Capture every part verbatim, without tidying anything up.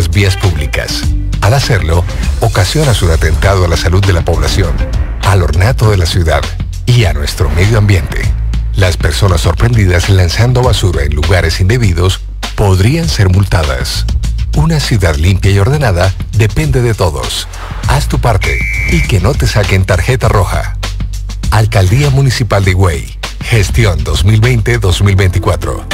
las vías públicas. Al hacerlo, ocasionas un atentado a la salud de la población, al ornato de la ciudad y a nuestro medio ambiente. Las personas sorprendidas lanzando basura en lugares indebidos podrían ser multadas. Una ciudad limpia y ordenada depende de todos. Haz tu parte y que no te saquen tarjeta roja. Alcaldía Municipal de Higüey. Gestión dos mil veinte dos mil veinticuatro.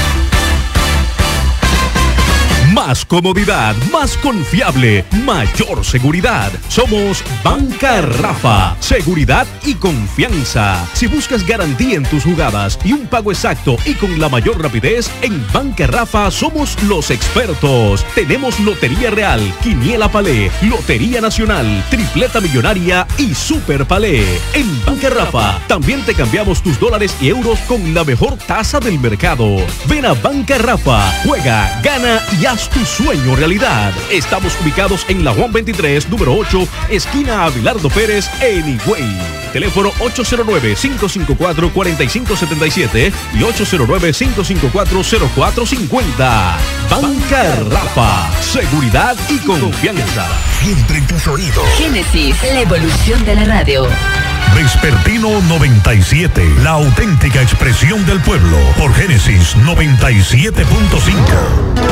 Más comodidad, más confiable, mayor seguridad. Somos Banca Rafa. Seguridad y confianza. Si buscas garantía en tus jugadas y un pago exacto y con la mayor rapidez, en Banca Rafa somos los expertos. Tenemos Lotería Real, Quiniela Palé, Lotería Nacional, Tripleta Millonaria y Super Palé. En Banca Rafa también te cambiamos tus dólares y euros con la mejor tasa del mercado. Ven a Banca Rafa, juega, gana y haz tu sueño realidad. Estamos ubicados en la Juan veintitrés, número ocho, esquina Abelardo Pérez, en Higüey. Teléfono ocho cero nueve, cinco cinco cuatro, cuatro cinco siete siete y ocho cero nueve, cinco cinco cuatro, cero cuatro cinco cero. Banca Rafa. Seguridad y confianza. Siempre en tus oídos. Génesis, la evolución de la radio. Vespertino noventa y siete, la auténtica expresión del pueblo, por Génesis noventa y siete punto cinco.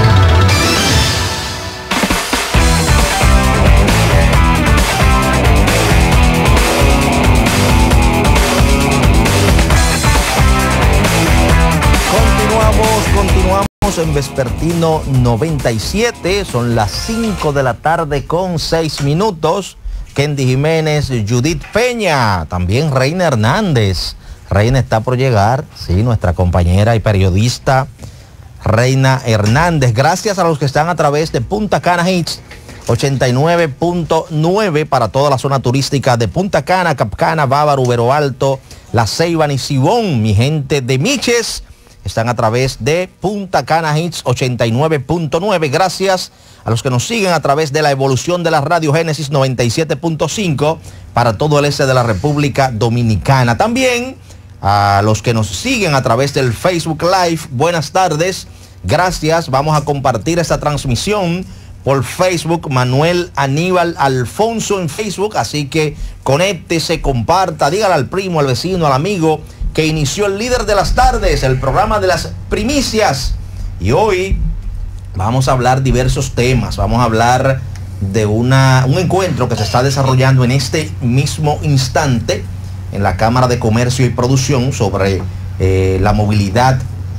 Continuamos, continuamos en Vespertino noventa y siete, son las cinco de la tarde con seis minutos. Kendi Jiménez, Judith Peña, también Reina Hernández. Reina está por llegar, sí, nuestra compañera y periodista Reina Hernández. Gracias a los que están a través de Punta Cana Hits ochenta y nueve punto nueve para toda la zona turística de Punta Cana, Capcana, Bávaro, Vero Alto, La Ceiba, Nisibón. Mi gente de Miches están a través de Punta Cana Hits ochenta y nueve punto nueve. Gracias a los que nos siguen a través de la evolución de la radio Génesis noventa y siete punto cinco para todo el este de la República Dominicana. También a los que nos siguen a través del Facebook Live, buenas tardes, gracias. Vamos a compartir esta transmisión por Facebook, Manuel Aníbal Alfonso en Facebook, así que conéctese, comparta, dígale al primo, al vecino, al amigo que inició el líder de las tardes, el programa de las primicias. Y hoy vamos a hablar diversos temas. Vamos a hablar de una, un encuentro que se está desarrollando en este mismo instante en la Cámara de Comercio y Producción sobre eh, la movilidad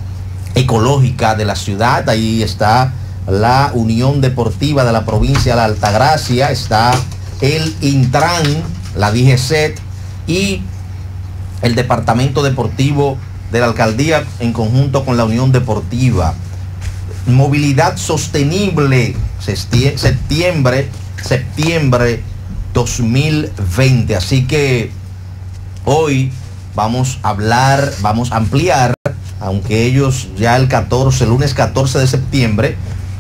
ecológica de la ciudad. Ahí está la Unión Deportiva de la provincia de la Altagracia, está el Intran, la D G C E T y el Departamento Deportivo de la Alcaldía en conjunto con la Unión Deportiva. Movilidad sostenible, septiembre, septiembre dos mil veinte. Así que hoy vamos a hablar, vamos a ampliar, aunque ellos ya el catorce, lunes catorce de septiembre,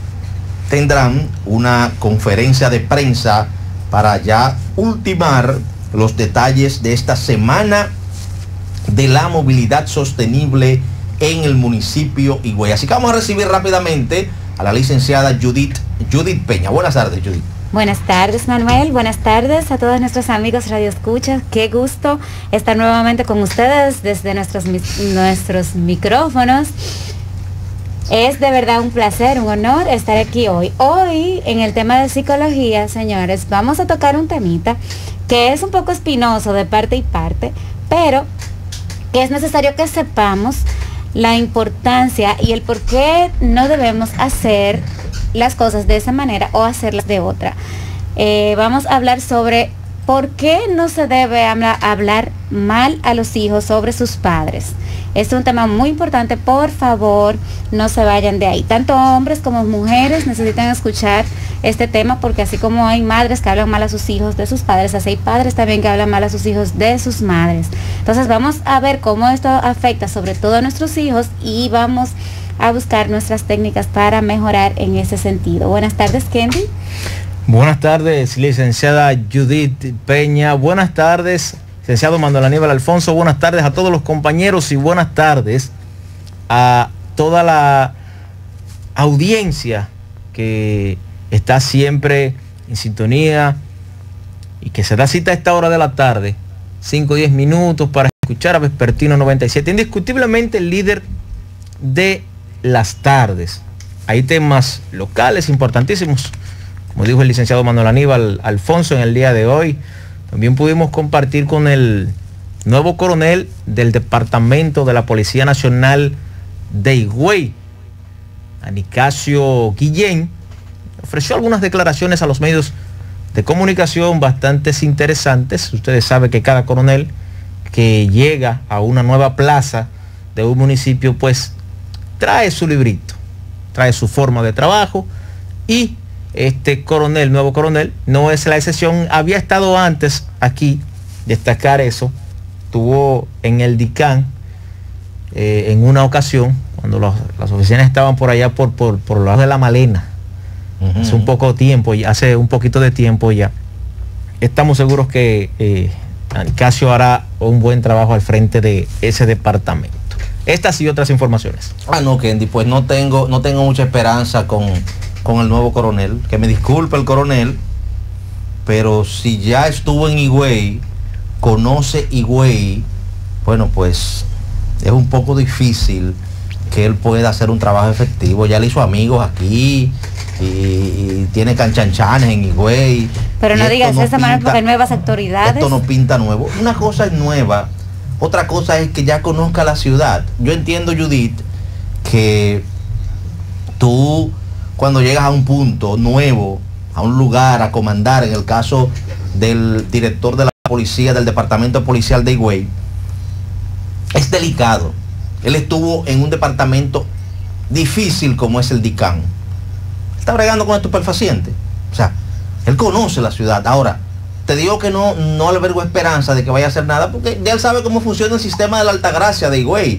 tendrán una conferencia de prensa para ya ultimar los detalles de esta semana de la movilidad sostenible en el municipio Higüey. Así que vamos a recibir rápidamente a la licenciada Judith, Judith Peña. Buenas tardes, Judith. Buenas tardes, Manuel. Buenas tardes a todos nuestros amigos Radio Escucha. Qué gusto estar nuevamente con ustedes desde nuestros, nuestros micrófonos. Es de verdad un placer, un honor estar aquí hoy. Hoy, en el tema de psicología, señores, vamos a tocar un temita que es un poco espinoso de parte y parte, pero que es necesario que sepamos la importancia y el por qué no debemos hacer las cosas de esa manera o hacerlas de otra. Eh, vamos a hablar sobre por qué no se debe habla, hablar mal a los hijos sobre sus padres. Es un tema muy importante, por favor, no se vayan de ahí. Tanto hombres como mujeres necesitan escuchar este tema, porque así como hay madres que hablan mal a sus hijos de sus padres, así hay padres también que hablan mal a sus hijos de sus madres. Entonces vamos a ver cómo esto afecta sobre todo a nuestros hijos y vamos a buscar nuestras técnicas para mejorar en ese sentido. Buenas tardes, Kendi. Buenas tardes, licenciada Judith Peña. Buenas tardes, licenciado Manuel Aníbal Alfonso. Buenas tardes a todos los compañeros y buenas tardes a toda la audiencia que está siempre en sintonía y que se da cita a esta hora de la tarde, cinco o diez minutos para escuchar a Vespertino noventa y siete, indiscutiblemente el líder de las tardes. Hay temas locales importantísimos, como dijo el licenciado Manuel Aníbal Alfonso en el día de hoy. También pudimos compartir con el nuevo coronel del Departamento de la Policía Nacional de Higüey, Anicasio Guillén. Ofreció algunas declaraciones a los medios de comunicación bastante interesantes. Ustedes saben que cada coronel que llega a una nueva plaza de un municipio, pues trae su librito, trae su forma de trabajo, y este coronel, nuevo coronel, no es la excepción. Había estado antes aquí, destacar eso, estuvo en el DICAN eh, en una ocasión, cuando los, las oficinas estaban por allá por, por, por los lados de La Malena, uh-huh. hace un poco tiempo, hace un poquito de tiempo ya. Estamos seguros que eh, Anicasio hará un buen trabajo al frente de ese departamento. Estas y otras informaciones. Ah, no, Kendi, pues no tengo, no tengo mucha esperanza con, con el nuevo coronel. Que me disculpe el coronel, pero si ya estuvo en Higüey, conoce Higüey, bueno, pues es un poco difícil que él pueda hacer un trabajo efectivo. Ya le hizo amigos aquí y, y tiene canchanchanes en Higüey. Pero no digas de esa manera porque hay nuevas autoridades. Esto no pinta nuevo. Una cosa es nueva. Otra cosa es que ya conozca la ciudad. Yo entiendo, Judith, que tú cuando llegas a un punto nuevo, a un lugar, a comandar, en el caso del director de la policía, del departamento policial de Higüey, es delicado. Él estuvo en un departamento difícil como es el DICAN. Está bregando con estupefacientes. O sea, él conoce la ciudad. Ahora, te digo que no, no albergo esperanza de que vaya a hacer nada, porque ya él sabe cómo funciona el sistema de la Altagracia de Higüey.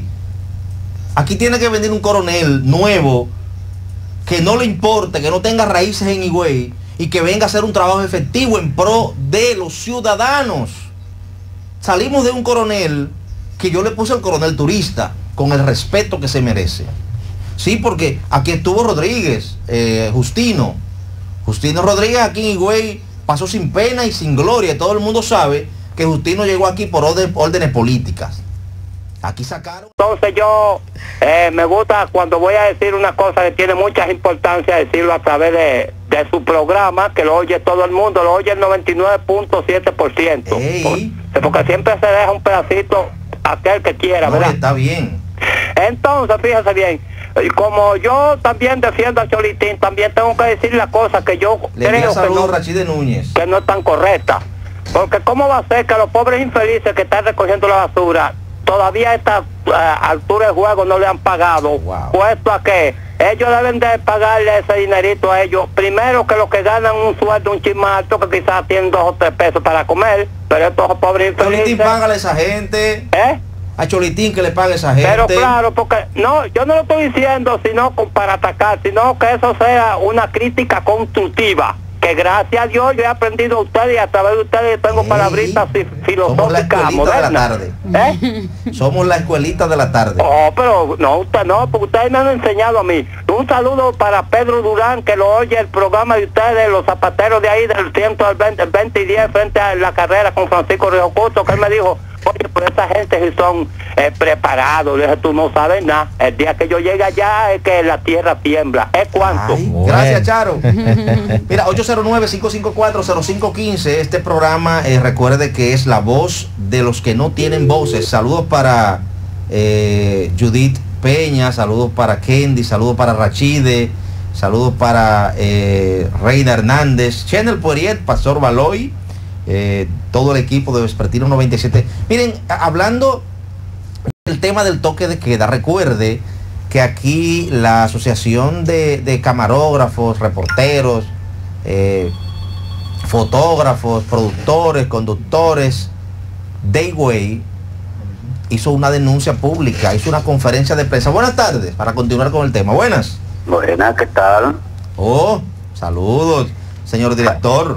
Aquí tiene que venir un coronel nuevo, que no le importe, que no tenga raíces en Higüey, y que venga a hacer un trabajo efectivo en pro de los ciudadanos. Salimos de un coronel que yo le puse al coronel turista, con el respeto que se merece. Sí, porque aquí estuvo Rodríguez, eh, Justino. Justino Rodríguez aquí en Higüey pasó sin pena y sin gloria. Todo el mundo sabe que Justino llegó aquí por orden, órdenes políticas. Aquí sacaron. Entonces yo eh, me gusta cuando voy a decir una cosa que tiene mucha importancia decirlo a través de, de su programa, que lo oye todo el mundo, lo oye el noventa y nueve punto siete por ciento. Por, porque siempre se deja un pedacito a aquel que quiera, no, ¿verdad? Está bien. Entonces, fíjese bien, como yo también defiendo a Cholitín, también tengo que decir la cosa que yo Le creo que no, Rachid Núñez. que no es tan correcta. Porque cómo va a ser que los pobres infelices que están recogiendo la basura todavía a esta uh, altura de juego no le han pagado, wow. Puesto a que ellos deben de pagarle ese dinerito a ellos, primero que los que ganan un sueldo un chismalto, que quizás tienen dos o tres pesos para comer, pero estos pobres infelices... Cholitín, págale a esa gente. ¿Eh? A Cholitín que le pague a esa gente. Pero claro, porque no, yo no lo estoy diciendo sino para atacar, sino que eso sea una crítica constructiva. Que gracias a Dios yo he aprendido a ustedes y a través de ustedes tengo Ey, palabritas filosóficas modernas. La tarde. ¿Eh? Somos la escuelita de la tarde. Oh, pero no, usted no, porque ustedes me han enseñado a mí. Un saludo para Pedro Durán, que lo oye el programa de ustedes, los zapateros de ahí del ciento veinte y diez frente a la carrera con Francisco Río Custo, que él me dijo, oye, pero esa gente si son eh, preparados, le dije, tú no sabes nada. El día que yo llegue allá es que la tierra tiembla. ¿Es cuánto? Ay, bueno. Gracias, Charo. Mira, ocho cero nueve, cinco cinco cuatro, cero cinco uno cinco. Este programa, eh, recuerde que es la voz de los que no tienen voces. Saludos para eh, Judith Peña, saludos para Kendi, saludos para Rachide, saludos para eh, Reina Hernández, Chenel Poiriet, Pastor Baloy, eh, todo el equipo de Vespertino noventa y siete. Miren, hablando del tema del toque de queda, recuerde que aquí la asociación de, de camarógrafos, reporteros, eh, fotógrafos, productores, conductores de Higüey hizo una denuncia pública, hizo una conferencia de prensa. Buenas tardes, para continuar con el tema. Buenas. Buenas, ¿qué tal? Oh, saludos, señor director.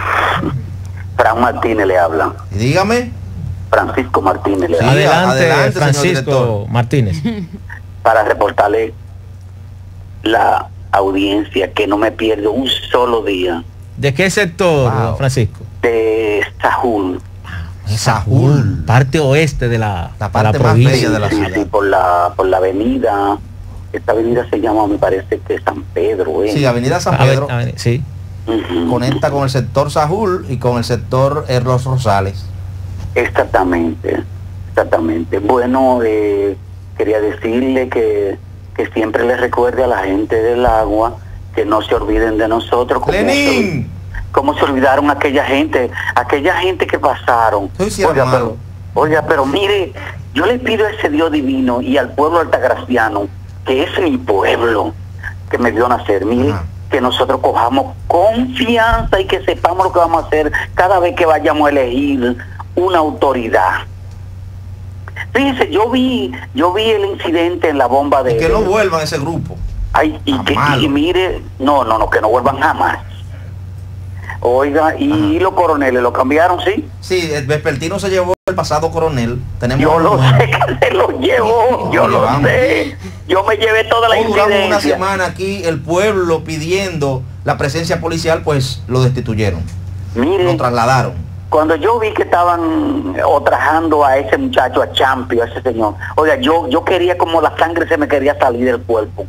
Fran Martínez le habla. Y dígame. Francisco Martínez le sí, habla. Adelante, Adelante Francisco Martínez. Para reportarle la audiencia que no me pierdo un solo día. ¿De qué sector, Wow. Francisco? De Sajul. Sajul, parte oeste de la, La de parte la más provincia. bella de la Sí, ciudad. sí, por la, por la avenida. Esta avenida se llama, me parece que San Pedro. ¿eh? Sí, Avenida San A ver, Pedro a ver, sí. Ujú. conecta con el sector Sajul y con el sector eh, Los Rosales. Exactamente, exactamente. Bueno, eh, quería decirle que, que siempre le recuerde a la gente del agua que no se olviden de nosotros. Como ¡Lenín! se, como se olvidaron aquella gente, aquella gente que pasaron. Soy sí, Oiga, hermano. pero, oiga, pero mire, yo le pido a ese Dios divino y al pueblo altagraciano, que es mi pueblo, que me vio nacer, mire, Ajá. que nosotros cojamos confianza y que sepamos lo que vamos a hacer cada vez que vayamos a elegir una autoridad. Fíjense, yo vi, yo vi el incidente en la bomba de... Y que no vuelvan a ese grupo. Ay, y, que, malo. y mire, no, no, no, que no vuelvan jamás. Oiga, y los coroneles lo cambiaron, ¿sí? Sí, el vespertino se llevó el pasado coronel. Tenemos Yo lo uno. sé que se lo llevó, yo lo llevamos. sé. Yo me llevé toda la Hoy duramos una incidencia. semana aquí, el pueblo pidiendo la presencia policial, pues lo destituyeron. Mire, Lo trasladaron. cuando yo vi que estaban otrajando a ese muchacho, a Champi, a ese señor, oiga, yo, yo quería como la sangre se me quería salir del cuerpo.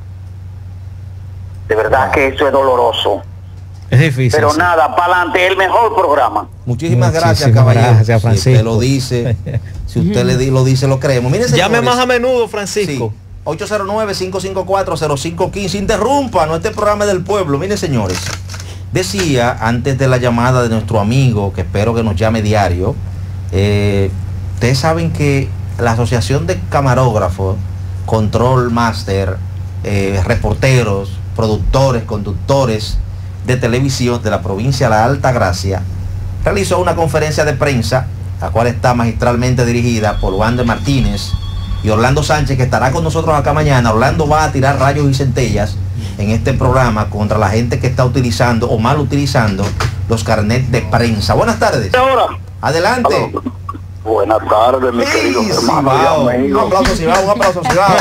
De verdad Wow. que eso es doloroso. Es difícil. Pero sí. nada, para adelante, el mejor programa. Muchísimas gracias, Muchísimas caballero. gracias, Si Francisco. usted lo dice, si usted le di- lo dice, lo creemos. Mire, Llame señores, más a menudo, Francisco. sí, ocho cero nueve, cinco cinco cuatro, cero cinco uno cinco. Interrumpa, no este programa es del pueblo. Mire, señores, decía antes de la llamada de nuestro amigo, que espero que nos llame diario, eh, ustedes saben que la Asociación de Camarógrafos, Control Master, eh, reporteros, productores, conductores de televisión de la provincia de la Alta Gracia, realizó una conferencia de prensa, la cual está magistralmente dirigida por Wander Martínez y Orlando Sánchez, que estará con nosotros acá mañana. Orlando va a tirar rayos y centellas en este programa contra la gente que está utilizando o mal utilizando los carnets de prensa. Buenas tardes. Ahora, Adelante. aló. Buenas tardes, mi querido Ey, hermano Cibao. y amigo. Un aplauso, Cibao, un aplauso, Cibao.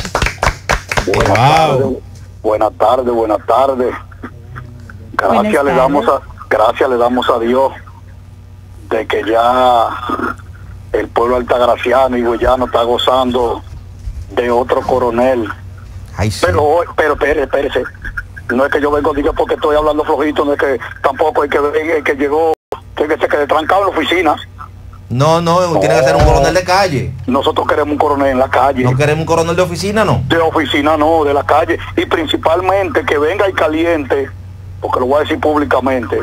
Buenas Wow. tardes, buenas tardes, buenas tardes. Gracias Buenas le damos a, tardes. gracias le damos a Dios de que ya el pueblo altagraciano y guayano está gozando de otro coronel. Ay, sí. Pero, hoy- pero, espérese, espérese. No es que yo vengo diga porque estoy hablando flojito, no es que tampoco hay que ver el que llegó, que se quede trancado en la oficina. No, no, tiene que ser un coronel de calle. Nosotros queremos un coronel en la calle. No queremos un coronel de oficina, no. De oficina no, de la calle. Y principalmente que venga y caliente, porque lo voy a decir públicamente,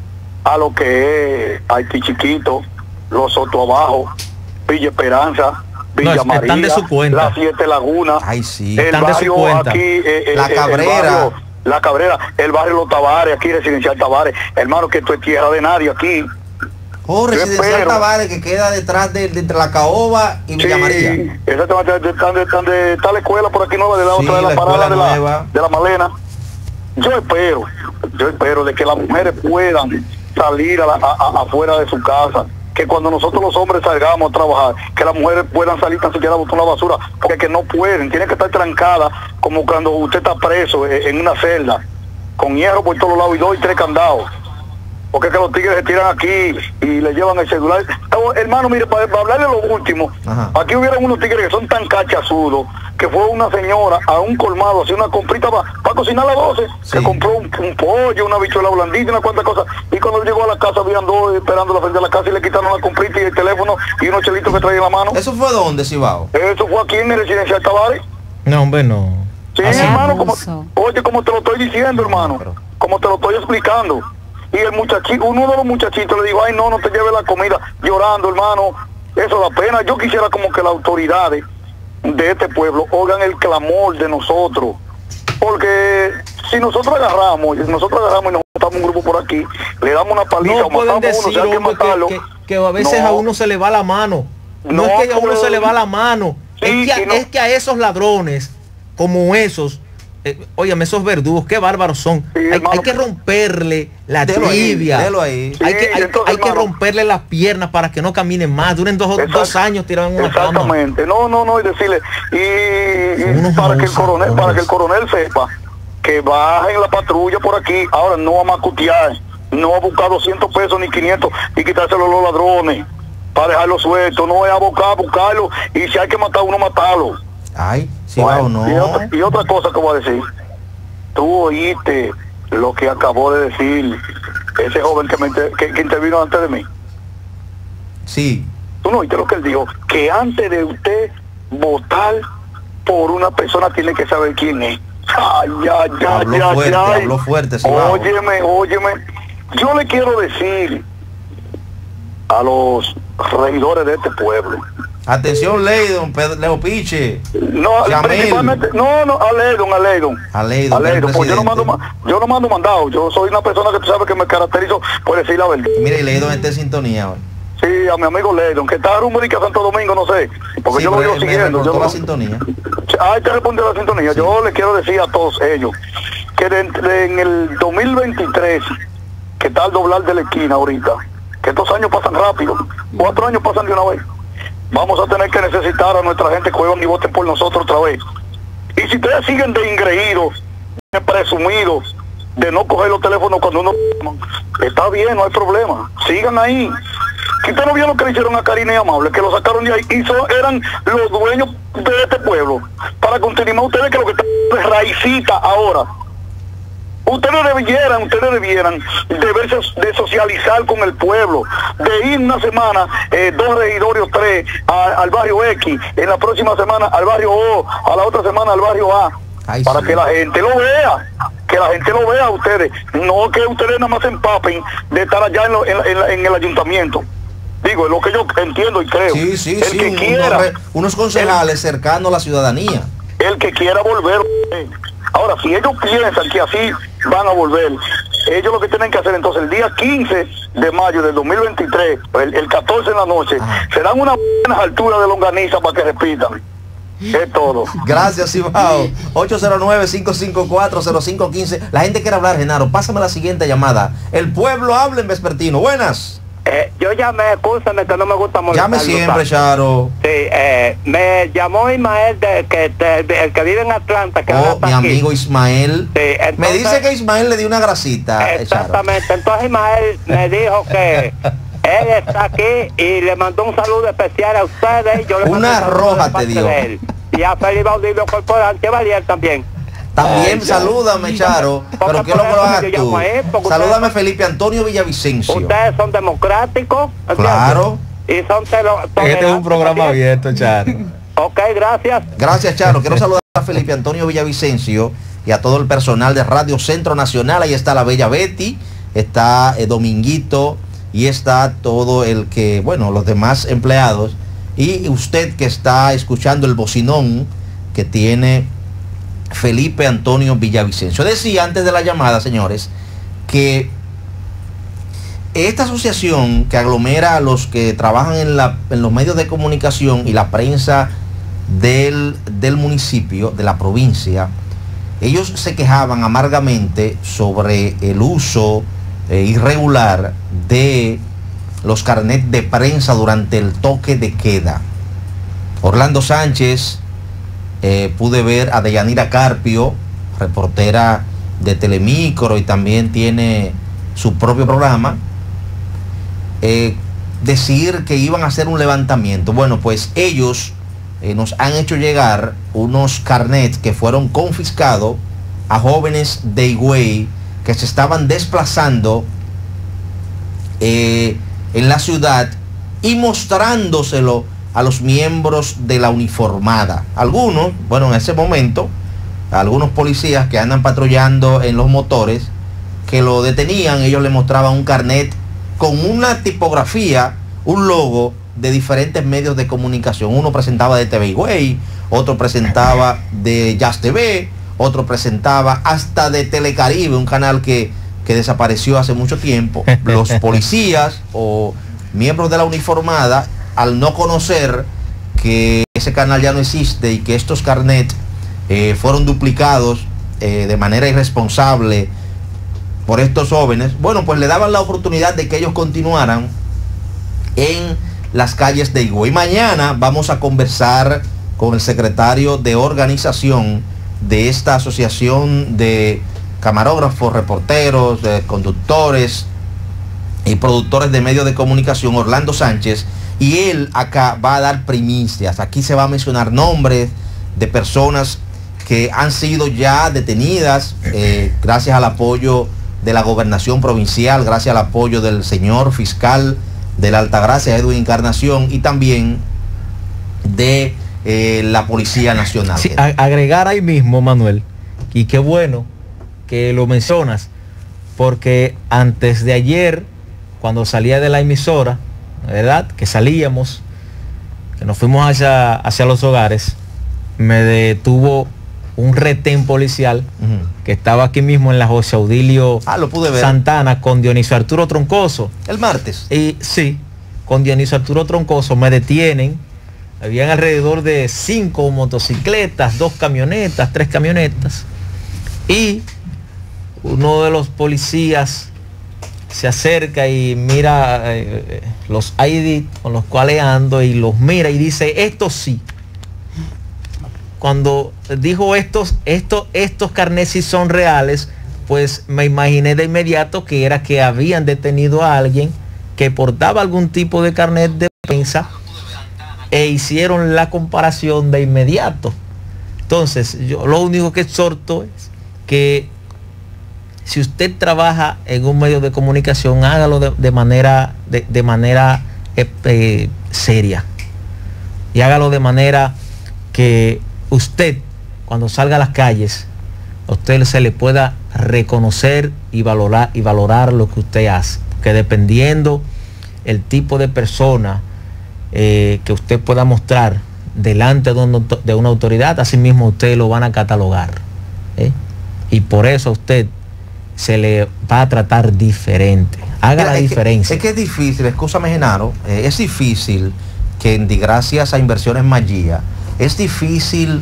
a lo que es Haití Chiquito, Los Soto Abajo, Villa Esperanza, Villa No, es- María, están de su cuenta. Las Siete Lagunas, Ay, sí. el Están de su barrio cuenta. aquí, eh, eh, La el Cabrera. barrio- La Cabrera, el barrio Los Tavares, aquí Residencial Tavares, hermano, que esto es tierra de nadie aquí. Oh, Yo Residencial espero. Tavares, que queda detrás de, de entre la Caoba y Villa María. Exactamente, de- están de- están de- está la escuela por aquí nueva, de la Sí, otra de la, la parada escuela de la, nueva. de la Malena. Yo espero, yo espero de que las mujeres puedan salir a la- a- a- afuera de su casa, que cuando nosotros los hombres salgamos a trabajar, que las mujeres puedan salir tan siquiera a botar la basura, porque que no pueden, tienen que estar trancadas como cuando usted está preso eh, en una celda, con hierro por todos lados y dos y tres candados. Porque es que los tigres se tiran aquí y le llevan el celular. Oh, hermano, mire, para, para hablarle lo último, Ajá. aquí hubieran unos tigres que son tan cachazudos que fue una señora a un colmado a hacer una comprita para cocinar a las doce, Sí. que compró un, un pollo, una bichuela blandita, una cuantas cosas, y cuando llegó a la casa habían dos esperando la frente de la casa y le quitaron la comprita y el teléfono y unos chelitos que traía en la mano. ¿Eso fue dónde, Cibao? Eso fue aquí en el Residencial Tavares. No, hombre, no. Sí, Así. hermano, como, Abuso. oye, como te lo estoy diciendo, hermano, Pero- como te lo estoy explicando. Y el muchachito, uno de los muchachitos le dijo, ay, no, no te lleves la comida, llorando, hermano, eso da pena. Yo quisiera como que las autoridades de este pueblo oigan el clamor de nosotros, porque si nosotros agarramos, nosotros agarramos y nos montamos un grupo por aquí, le damos una paliza, No o pueden matamos uno, decir, si hay que hombre, matarlo. que, que- que a veces No. a uno se le va la mano. No, No, es que a uno pero- se le va la mano. Sí, es, que a, y no- es que a esos ladrones, como esos, eh, óyame, esos verdugos, qué bárbaros son. Sí, hay, hermano. hay que romperle la Delo ahí, tibia. delo ahí. Hay, Sí, que, hay, entonces, hay que hermano. romperle las piernas para que no caminen más. Duren dos, Exacto. dos años tirados en una cama. Exactamente, no, no, no, y decirle, y, y Son unos para que el coronel, abusadores. para que el coronel sepa que bajen la patrulla por aquí. Ahora no vamos a cutear, no a buscar doscientos pesos ni quinientos y quitárselo a los ladrones para dejarlo suelto. No es a buscar, buscarlo, y si hay que matar a uno, matarlo. Ay, si bueno, va o no. Y otra, y otra cosa que voy a decir. Tú oíste lo que acabó de decir ese joven que, me inter, que, que intervino antes de mí. Sí. Tú no oíste lo que él dijo, que antes de usted votar por una persona tiene que saber quién es. Ay, ay, ay, habló ay, fuerte, ay. habló fuerte. Sí, óyeme, óyeme. Yo le quiero decir a los regidores de este pueblo. Atención, Leidon, Leo Piche. No, principalmente, no, no, a Leidon, a Leidon. A Leidon, a Leidon, pues yo no mando, yo no mando mandado. Yo soy una persona que tú sabes que me caracterizo por decir la verdad. Mire, Leidon está en sintonía hoy. Sí, a mi amigo Leidon, que está rumbo de Santo Domingo, no sé, porque sí, yo lo vivo siguiendo. Yo la no, sintonía. Ah, te responde la sintonía. Sí. Yo le quiero decir a todos ellos que de, de, en el dos mil veintitrés, que está al doblar de la esquina ahorita, que estos años pasan rápido, cuatro años pasan de una vez. Vamos a tener que necesitar a nuestra gente que jueguen y voten por nosotros otra vez. Y si ustedes siguen de ingreídos, de presumidos, de no coger los teléfonos cuando uno... Está bien, no hay problema. Sigan ahí. Que usted no vio lo que le hicieron a Karina y Amable, que lo sacaron de ahí y son, eran los dueños de este pueblo. Para continuar ustedes que lo que están es raicita ahora. Ustedes debieran, ustedes debieran de verse, de socializar con el pueblo, de ir una semana, eh, dos regidores o tres a, al barrio X, en la próxima semana al barrio O, a la otra semana al barrio A, Ay, para sí. que la gente lo vea, que la gente lo vea a ustedes, no que ustedes nada más se empapen de estar allá en, lo, en, en, en el ayuntamiento. Digo, es lo que yo entiendo y creo. Sí, sí, el sí, que un, quiera, unos, unos concejales cercanos a la ciudadanía. El que quiera volver. Ahora, si ellos piensan que así van a volver, ellos lo que tienen que hacer entonces el día quince de mayo del dos mil veintitrés, el, el catorce en la noche, ah. se dan unas buenas alturas de longaniza para que repitan. Es todo. Gracias, Cibao. ocho cero nueve, cinco cinco cuatro, cero cinco uno cinco. La gente quiere hablar, Genaro. Pásame la siguiente llamada. El pueblo habla en vespertino. Buenas. Eh, yo llamé, escúchame que no me gusta molestar. Llame siempre, Charo. Sí, eh, me llamó Ismael, de, que, de, de, el que vive en Atlanta. Que oh, mi aquí. amigo Ismael. Sí, entonces, me dice que Ismael le dio una grasita. Exactamente. Charo. Entonces Ismael me dijo que él está aquí y le mandó un saludo especial a ustedes. Yo le una roja te dio. De y a Felipe Baudilio Corporal, que Valier también. También Ay, salúdame, Charo, pero quiero que lo hagas tú. Salúdame, Felipe Antonio Villavicencio. Ustedes son democráticos. Claro. Y son telo, este es un programa abierto, Charo. Ok, gracias. Gracias, Charo. Quiero saludar a Felipe Antonio Villavicencio y a todo el personal de Radio Centro Nacional. Ahí está la bella Betty, está eh, Dominguito y está todo el que, bueno, los demás empleados. Y usted que está escuchando el bocinón que tiene Felipe Antonio Villavicencio. Decía antes de la llamada, señores, que esta asociación que aglomera a los que trabajan en, la, en los medios de comunicación y la prensa del, del municipio, de la provincia, ellos se quejaban amargamente sobre el uso eh, irregular de los carnets de prensa durante el toque de queda. Orlando Sánchez, eh, pude ver a Deyanira Carpio, reportera de Telemicro y también tiene su propio programa, eh, decir que iban a hacer un levantamiento. Bueno, pues ellos eh, nos han hecho llegar unos carnets que fueron confiscados a jóvenes de Higüey que se estaban desplazando eh, en la ciudad y mostrándoselo a los miembros de la uniformada. Algunos, bueno, en ese momento, algunos policías que andan patrullando en los motores, que lo detenían, ellos le mostraban un carnet con una tipografía, un logo de diferentes medios de comunicación. Uno presentaba de T V Higüey, otro presentaba de Jazz T V, otro presentaba hasta de Telecaribe, un canal que, que desapareció hace mucho tiempo. Los policías o miembros de la uniformada, al no conocer que ese canal ya no existe y que estos carnets eh, fueron duplicados eh, de manera irresponsable por estos jóvenes, bueno, pues le daban la oportunidad de que ellos continuaran en las calles de Higüey. Mañana vamos a conversar con el secretario de organización de esta asociación de camarógrafos, reporteros, de conductores y productores de medios de comunicación, Orlando Sánchez, y él acá va a dar primicias. Aquí se va a mencionar nombres de personas que han sido ya detenidas eh, gracias al apoyo de la gobernación provincial, gracias al apoyo del señor fiscal de la Altagracia, Edwin Encarnación, y también de eh, la Policía Nacional. Sí, a, agregar ahí mismo, Manuel, y qué bueno que lo mencionas, porque antes de ayer, cuando salía de la emisora, ¿verdad? Que salíamos, que nos fuimos hacia, hacia los hogares, me detuvo un retén policial uh-huh. que estaba aquí mismo en la José Audilio ah, lo pude ver. Santana con Dionisio Arturo Troncoso. El martes. Y sí, con Dionisio Arturo Troncoso me detienen. Habían alrededor de cinco motocicletas, dos camionetas, tres camionetas. Y uno de los policías se acerca y mira eh, los I D con los cuales ando y los mira y dice, esto sí. Cuando dijo estos, estos, estos carnets sí son reales, pues me imaginé de inmediato que era que habían detenido a alguien que portaba algún tipo de carnet de prensa e hicieron la comparación de inmediato. Entonces, yo lo único que exhorto es que si usted trabaja en un medio de comunicación, hágalo de, de manera, de, de manera eh, eh, seria. Y hágalo de manera que usted, cuando salga a las calles, a usted se le pueda reconocer y valorar, y valorar lo que usted hace. Que dependiendo el tipo de persona eh, que usted pueda mostrar delante de, un, de una autoridad, así mismo usted lo van a catalogar. ¿eh? Y por eso a usted se le va a tratar diferente. Haga Mira, la es diferencia. Que, es que es difícil, escúchame Genaro, eh, es difícil que gracias a Inversiones Magía, es difícil,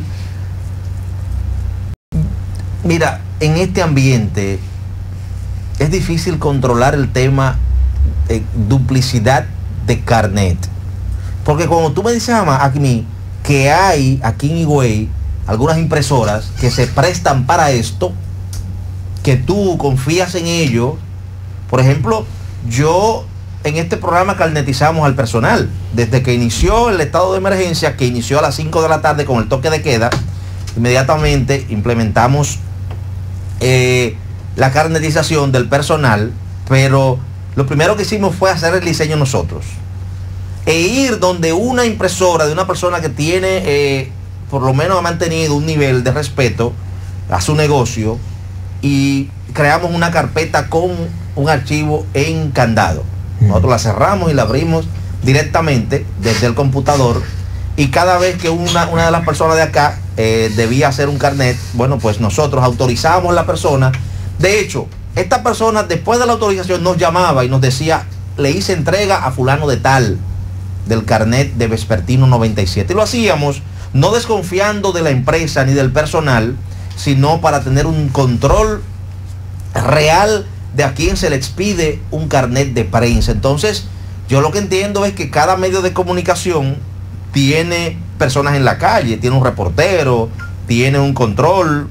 mira, en este ambiente es difícil controlar el tema de duplicidad de carnet. Porque cuando tú me dices a mí que hay aquí en Higüey algunas impresoras que se prestan para esto, que tú confías en ello. Por ejemplo, yo en este programa carnetizamos al personal. Desde que inició el estado de emergencia, que inició a las cinco de la tarde con el toque de queda, inmediatamente implementamos eh, la carnetización del personal, pero lo primero que hicimos fue hacer el diseño nosotros. E ir donde una impresora de una persona que tiene, eh, por lo menos ha mantenido un nivel de respeto a su negocio, y creamos una carpeta con un archivo en candado. Nosotros la cerramos y la abrimos directamente desde el computador, y cada vez que una, una de las personas de acá eh, debía hacer un carnet, bueno, pues nosotros autorizamos a la persona. De hecho, esta persona después de la autorización nos llamaba y nos decía, le hice entrega a fulano de tal del carnet de Vespertino noventa y siete. Y lo hacíamos no desconfiando de la empresa ni del personal, sino para tener un control real de a quién se le expide un carnet de prensa. Entonces, yo lo que entiendo es que cada medio de comunicación tiene personas en la calle, tiene un reportero, tiene un control,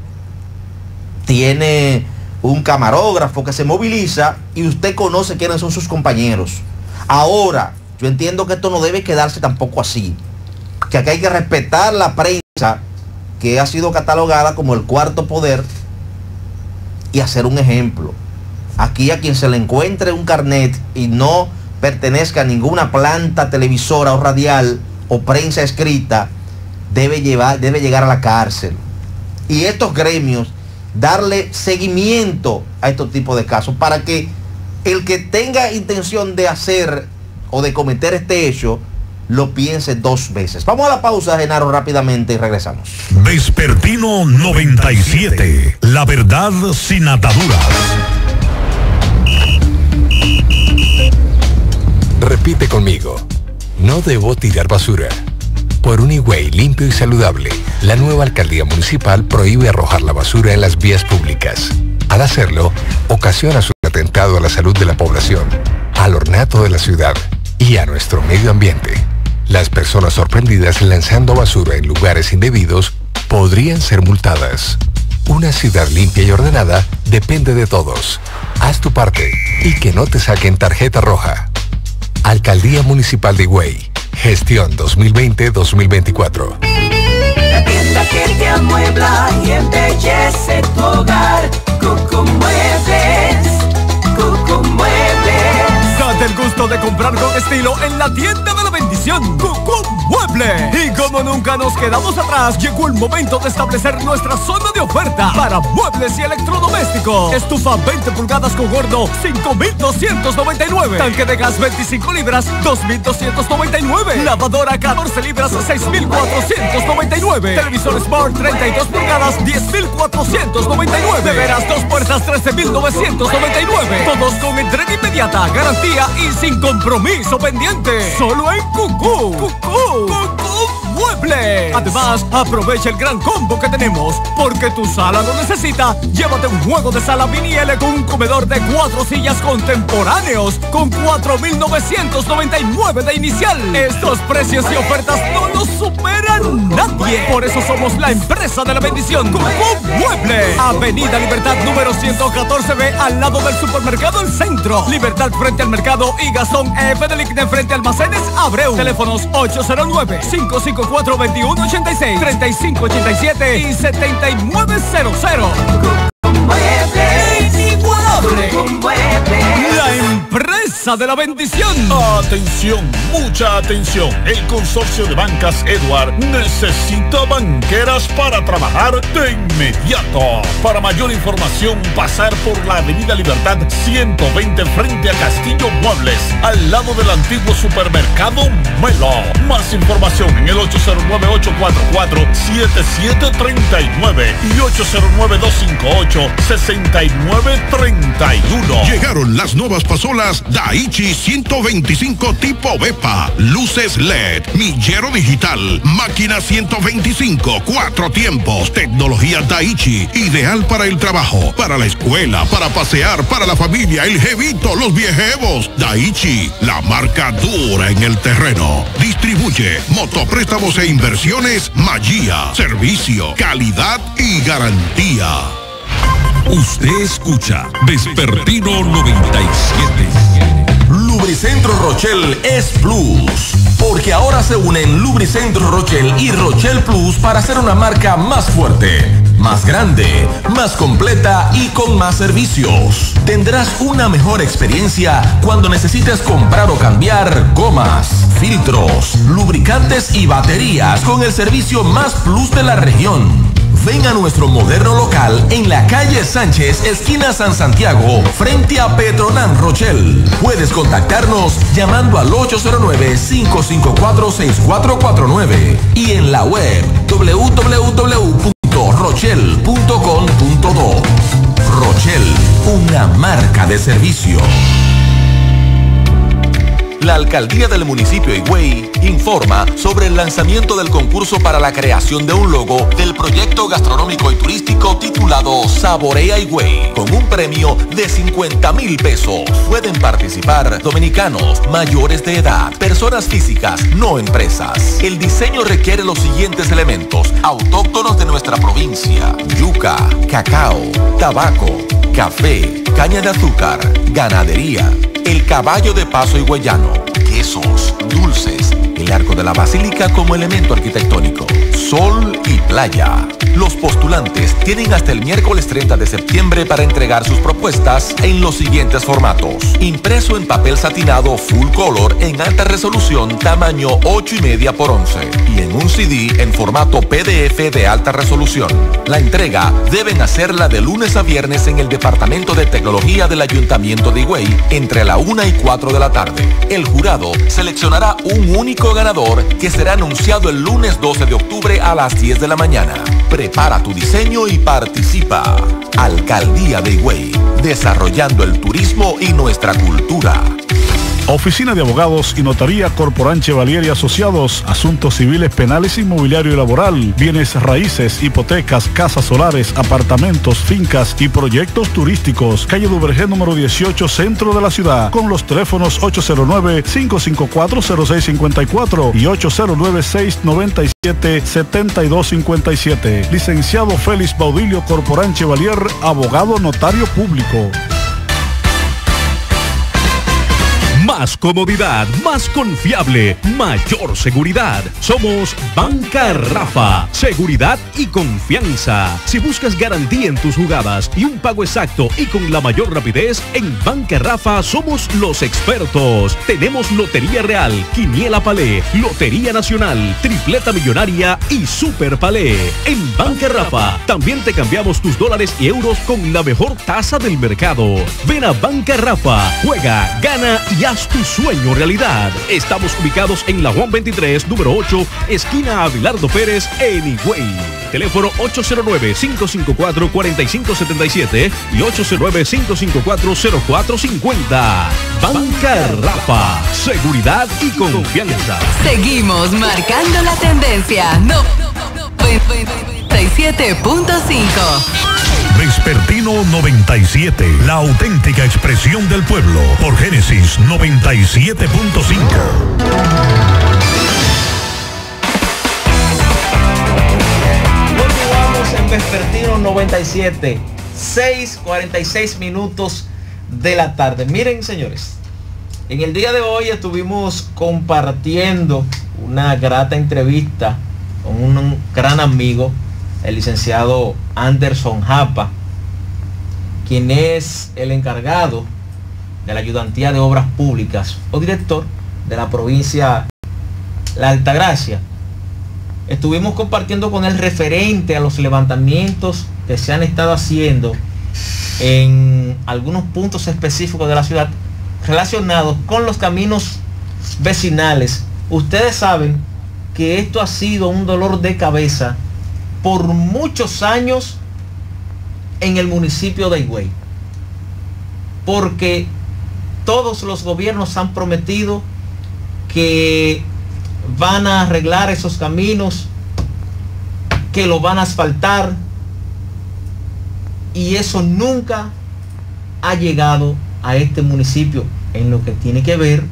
tiene un camarógrafo que se moviliza, y usted conoce quiénes son sus compañeros. Ahora, yo entiendo que esto no debe quedarse tampoco así, que aquí hay que respetar la prensa, que ha sido catalogada como el cuarto poder, y hacer un ejemplo. Aquí a quien se le encuentre un carnet y no pertenezca a ninguna planta televisora o radial o prensa escrita, debe, llevar, debe llegar a la cárcel. Y estos gremios darle seguimiento a estos tipos de casos, para que el que tenga intención de hacer o de cometer este hecho lo piense dos veces. Vamos a la pausa, Genaro, rápidamente, y regresamos. Vespertino noventa y siete, la verdad sin ataduras. Repite conmigo, no debo tirar basura. Por un Higüey limpio y saludable, la nueva alcaldía municipal prohíbe arrojar la basura en las vías públicas. Al hacerlo, ocasiona su atentado a la salud de la población, al ornato de la ciudad y a nuestro medio ambiente. Las personas sorprendidas lanzando basura en lugares indebidos podrían ser multadas. Una ciudad limpia y ordenada depende de todos. Haz tu parte y que no te saquen tarjeta roja. Alcaldía Municipal de Higüey. Gestión dos mil veinte a dos mil veinticuatro. La tienda que te amuebla y embellece tu hogar. Cucu Muebles. Cucu Muebles. Date el gusto de comprar con estilo en la tienda de la bendición, Cucu Mueble. Y como nunca nos quedamos atrás, llegó el momento de establecer nuestra zona de oferta para muebles y electrodomésticos. Estufa veinte pulgadas con horno, cinco mil doscientos noventa y nueve. Tanque de gas veinticinco libras, dos mil doscientos noventa y nueve. Lavadora catorce libras, seis mil cuatrocientos noventa y nueve. Televisor Smart treinta y dos pulgadas, diez mil cuatrocientos noventa y nueve. Neveras dos puertas, trece mil novecientos noventa y nueve. Todos con entrega inmediata, garantía y sin compromiso pendiente. Solo en Cucú. Cucú. Cucú Mueble. Además, aprovecha el gran combo que tenemos, porque tu sala lo necesita. Llévate un juego de sala mini L con un comedor de cuatro sillas contemporáneos con cuatro mil novecientos noventa y nueve de inicial. Estos precios y ofertas no los superan nadie. Por eso somos la empresa de la bendición, Cucú Mueble. Avenida Libertad número ciento catorce B, al lado del supermercado El Centro. Libertad frente al mercado y Gastón F. del Icne frente a Almacenes Abreu. Teléfonos ocho cero nueve, cinco cinco cuatro, dos uno ocho seis, tres cinco ocho siete y siete nueve cero cero. La empresa de la bendición. Atención, mucha atención. El consorcio de bancas Edward necesita banqueras para trabajar de inmediato. Para mayor información, pasar por la Avenida Libertad ciento veinte frente a Castillo Muebles, al lado del antiguo supermercado Melo. Más información en el ocho cero nueve, ocho cuatro cuatro, siete siete tres nueve y ocho cero nueve, dos cinco ocho, seis nueve tres uno. Llegaron las nuevas pasolas Daichi ciento veinticinco tipo Bepa, luces L E D, millero digital, máquina ciento veinticinco, cuatro tiempos, tecnología Daichi, ideal para el trabajo, para la escuela, para pasear, para la familia, el jevito, los viejevos. Daichi, la marca dura en el terreno. Distribuye Motopréstamos e Inversiones Magia, servicio, calidad y garantía. Usted escucha Vespertino noventa y siete. Lubricentro Rochelle es Plus, porque ahora se unen Lubricentro Rochelle y Rochelle Plus para hacer una marca más fuerte, más grande, más completa y con más servicios. Tendrás una mejor experiencia cuando necesites comprar o cambiar gomas, filtros, lubricantes y baterías con el servicio más plus de la región. Ven a nuestro moderno local en la calle Sánchez, esquina San Santiago, frente a Petronan Rochelle. Puedes contactarnos llamando al ocho cero nueve, cinco cinco cuatro, seis cuatro cuatro nueve y en la web doble u doble u doble u punto rochelle punto com punto do. Rochelle, una marca de servicio. La Alcaldía del Municipio Higüey informa sobre el lanzamiento del concurso para la creación de un logo del proyecto gastronómico y turístico titulado Saborea Higüey, con un premio de cincuenta mil pesos. Pueden participar dominicanos, mayores de edad, personas físicas, no empresas. El diseño requiere los siguientes elementos autóctonos de nuestra provincia: yuca, cacao, tabaco, café, caña de azúcar, ganadería, el caballo de paso higüeyano, quesos, dulces, el arco de la basílica como elemento arquitectónico, sol y playa. Los postulantes tienen hasta el miércoles treinta de septiembre para entregar sus propuestas en los siguientes formatos: impreso en papel satinado full color en alta resolución tamaño ocho y media por once y en un C D en formato P D F de alta resolución. La entrega deben hacerla de lunes a viernes en el Departamento de Tecnología del Ayuntamiento de Higüey entre la una y cuatro de la tarde. El jurado seleccionará un único ganador que será anunciado el lunes doce de octubre a las diez de la mañana. Prepara tu diseño y participa. Alcaldía de Higüey, desarrollando el turismo y nuestra cultura. Oficina de Abogados y Notaría Corporán Chevalier y Asociados. Asuntos civiles, penales, inmobiliario y laboral. Bienes raíces, hipotecas, casas solares, apartamentos, fincas y proyectos turísticos. Calle Duvergé número dieciocho, centro de la ciudad. Con los teléfonos ocho cero nueve, cinco cinco cuatro, cero seis cinco cuatro y ocho cero nueve, seis nueve siete, siete dos cinco siete. Licenciado Félix Baudilio Corporán Chevalier, abogado notario público. Más comodidad, más confiable, mayor seguridad. Somos Banca Rafa. Seguridad y confianza. Si buscas garantía en tus jugadas y un pago exacto y con la mayor rapidez, en Banca Rafa somos los expertos. Tenemos Lotería Real, Quiniela Palé, Lotería Nacional, Tripleta Millonaria y Super Palé. En Banca Rafa también te cambiamos tus dólares y euros con la mejor tasa del mercado. Ven a Banca Rafa, juega, gana y haz tu sueño realidad. Estamos ubicados en la Juan veintitrés, número ocho, esquina Abelardo Pérez, en Higüey. Teléfono ocho cero nueve, cinco cinco cuatro, cuatro cinco siete siete y ocho cero nueve, cinco cinco cuatro, cero cuatro cinco cero. Banca Rafa, seguridad y confianza. Seguimos marcando la tendencia. No, noventa y siete punto cinco. Vespertino noventa y siete, la auténtica expresión del pueblo, por Génesis noventa y siete punto cinco. Continuamos en Vespertino noventa y siete, seis cuarenta y seis minutos de la tarde. Miren, señores, en el día de hoy estuvimos compartiendo una grata entrevista con un gran amigo, el licenciado Anderson Japa, quien es el encargado de la Ayudantía de Obras Públicas o director de la provincia La Altagracia. Estuvimos compartiendo con él referente a los levantamientos que se han estado haciendo en algunos puntos específicos de la ciudad relacionados con los caminos vecinales. Ustedes saben que esto ha sido un dolor de cabeza por muchos años en el municipio de Higüey, porque todos los gobiernos han prometido que van a arreglar esos caminos, que lo van a asfaltar, y eso nunca ha llegado a este municipio en lo que tiene que ver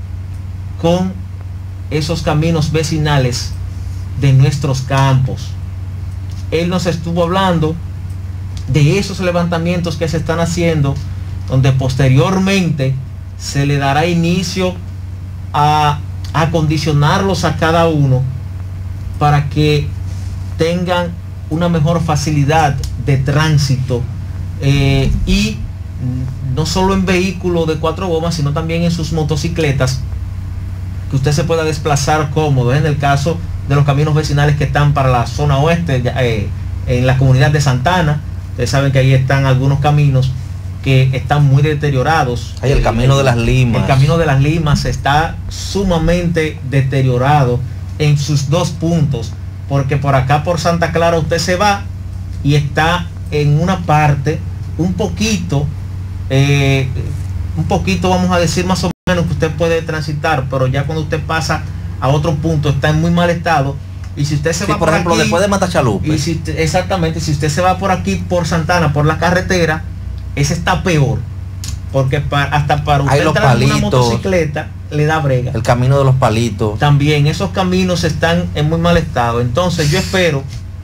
con esos caminos vecinales de nuestros campos. Él nos estuvo hablando de esos levantamientos que se están haciendo, donde posteriormente se le dará inicio a acondicionarlos a cada uno para que tengan una mejor facilidad de tránsito, eh, y no solo en vehículos de cuatro gomas, sino también en sus motocicletas, que usted se pueda desplazar cómodo. En el caso de los caminos vecinales que están para la zona oeste, eh, en la comunidad de Santana, ustedes saben que ahí están algunos caminos que están muy deteriorados. Hay el, el camino de las Limas. El camino de las Limas está sumamente deteriorado en sus dos puntos, porque por acá por Santa Clara usted se va y está en una parte un poquito, eh, un poquito vamos a decir más o menos que usted puede transitar, pero ya cuando usted pasa a otro punto está en muy mal estado. Y si usted se sí, va por, por ejemplo, aquí, después de Matachalupe, y si, exactamente, si usted se va por aquí por Santana, por la carretera, ese está peor, porque para, hasta para usted entrar en una motocicleta le da brega. El camino de los palitos. También esos caminos están en muy mal estado. Entonces yo espero,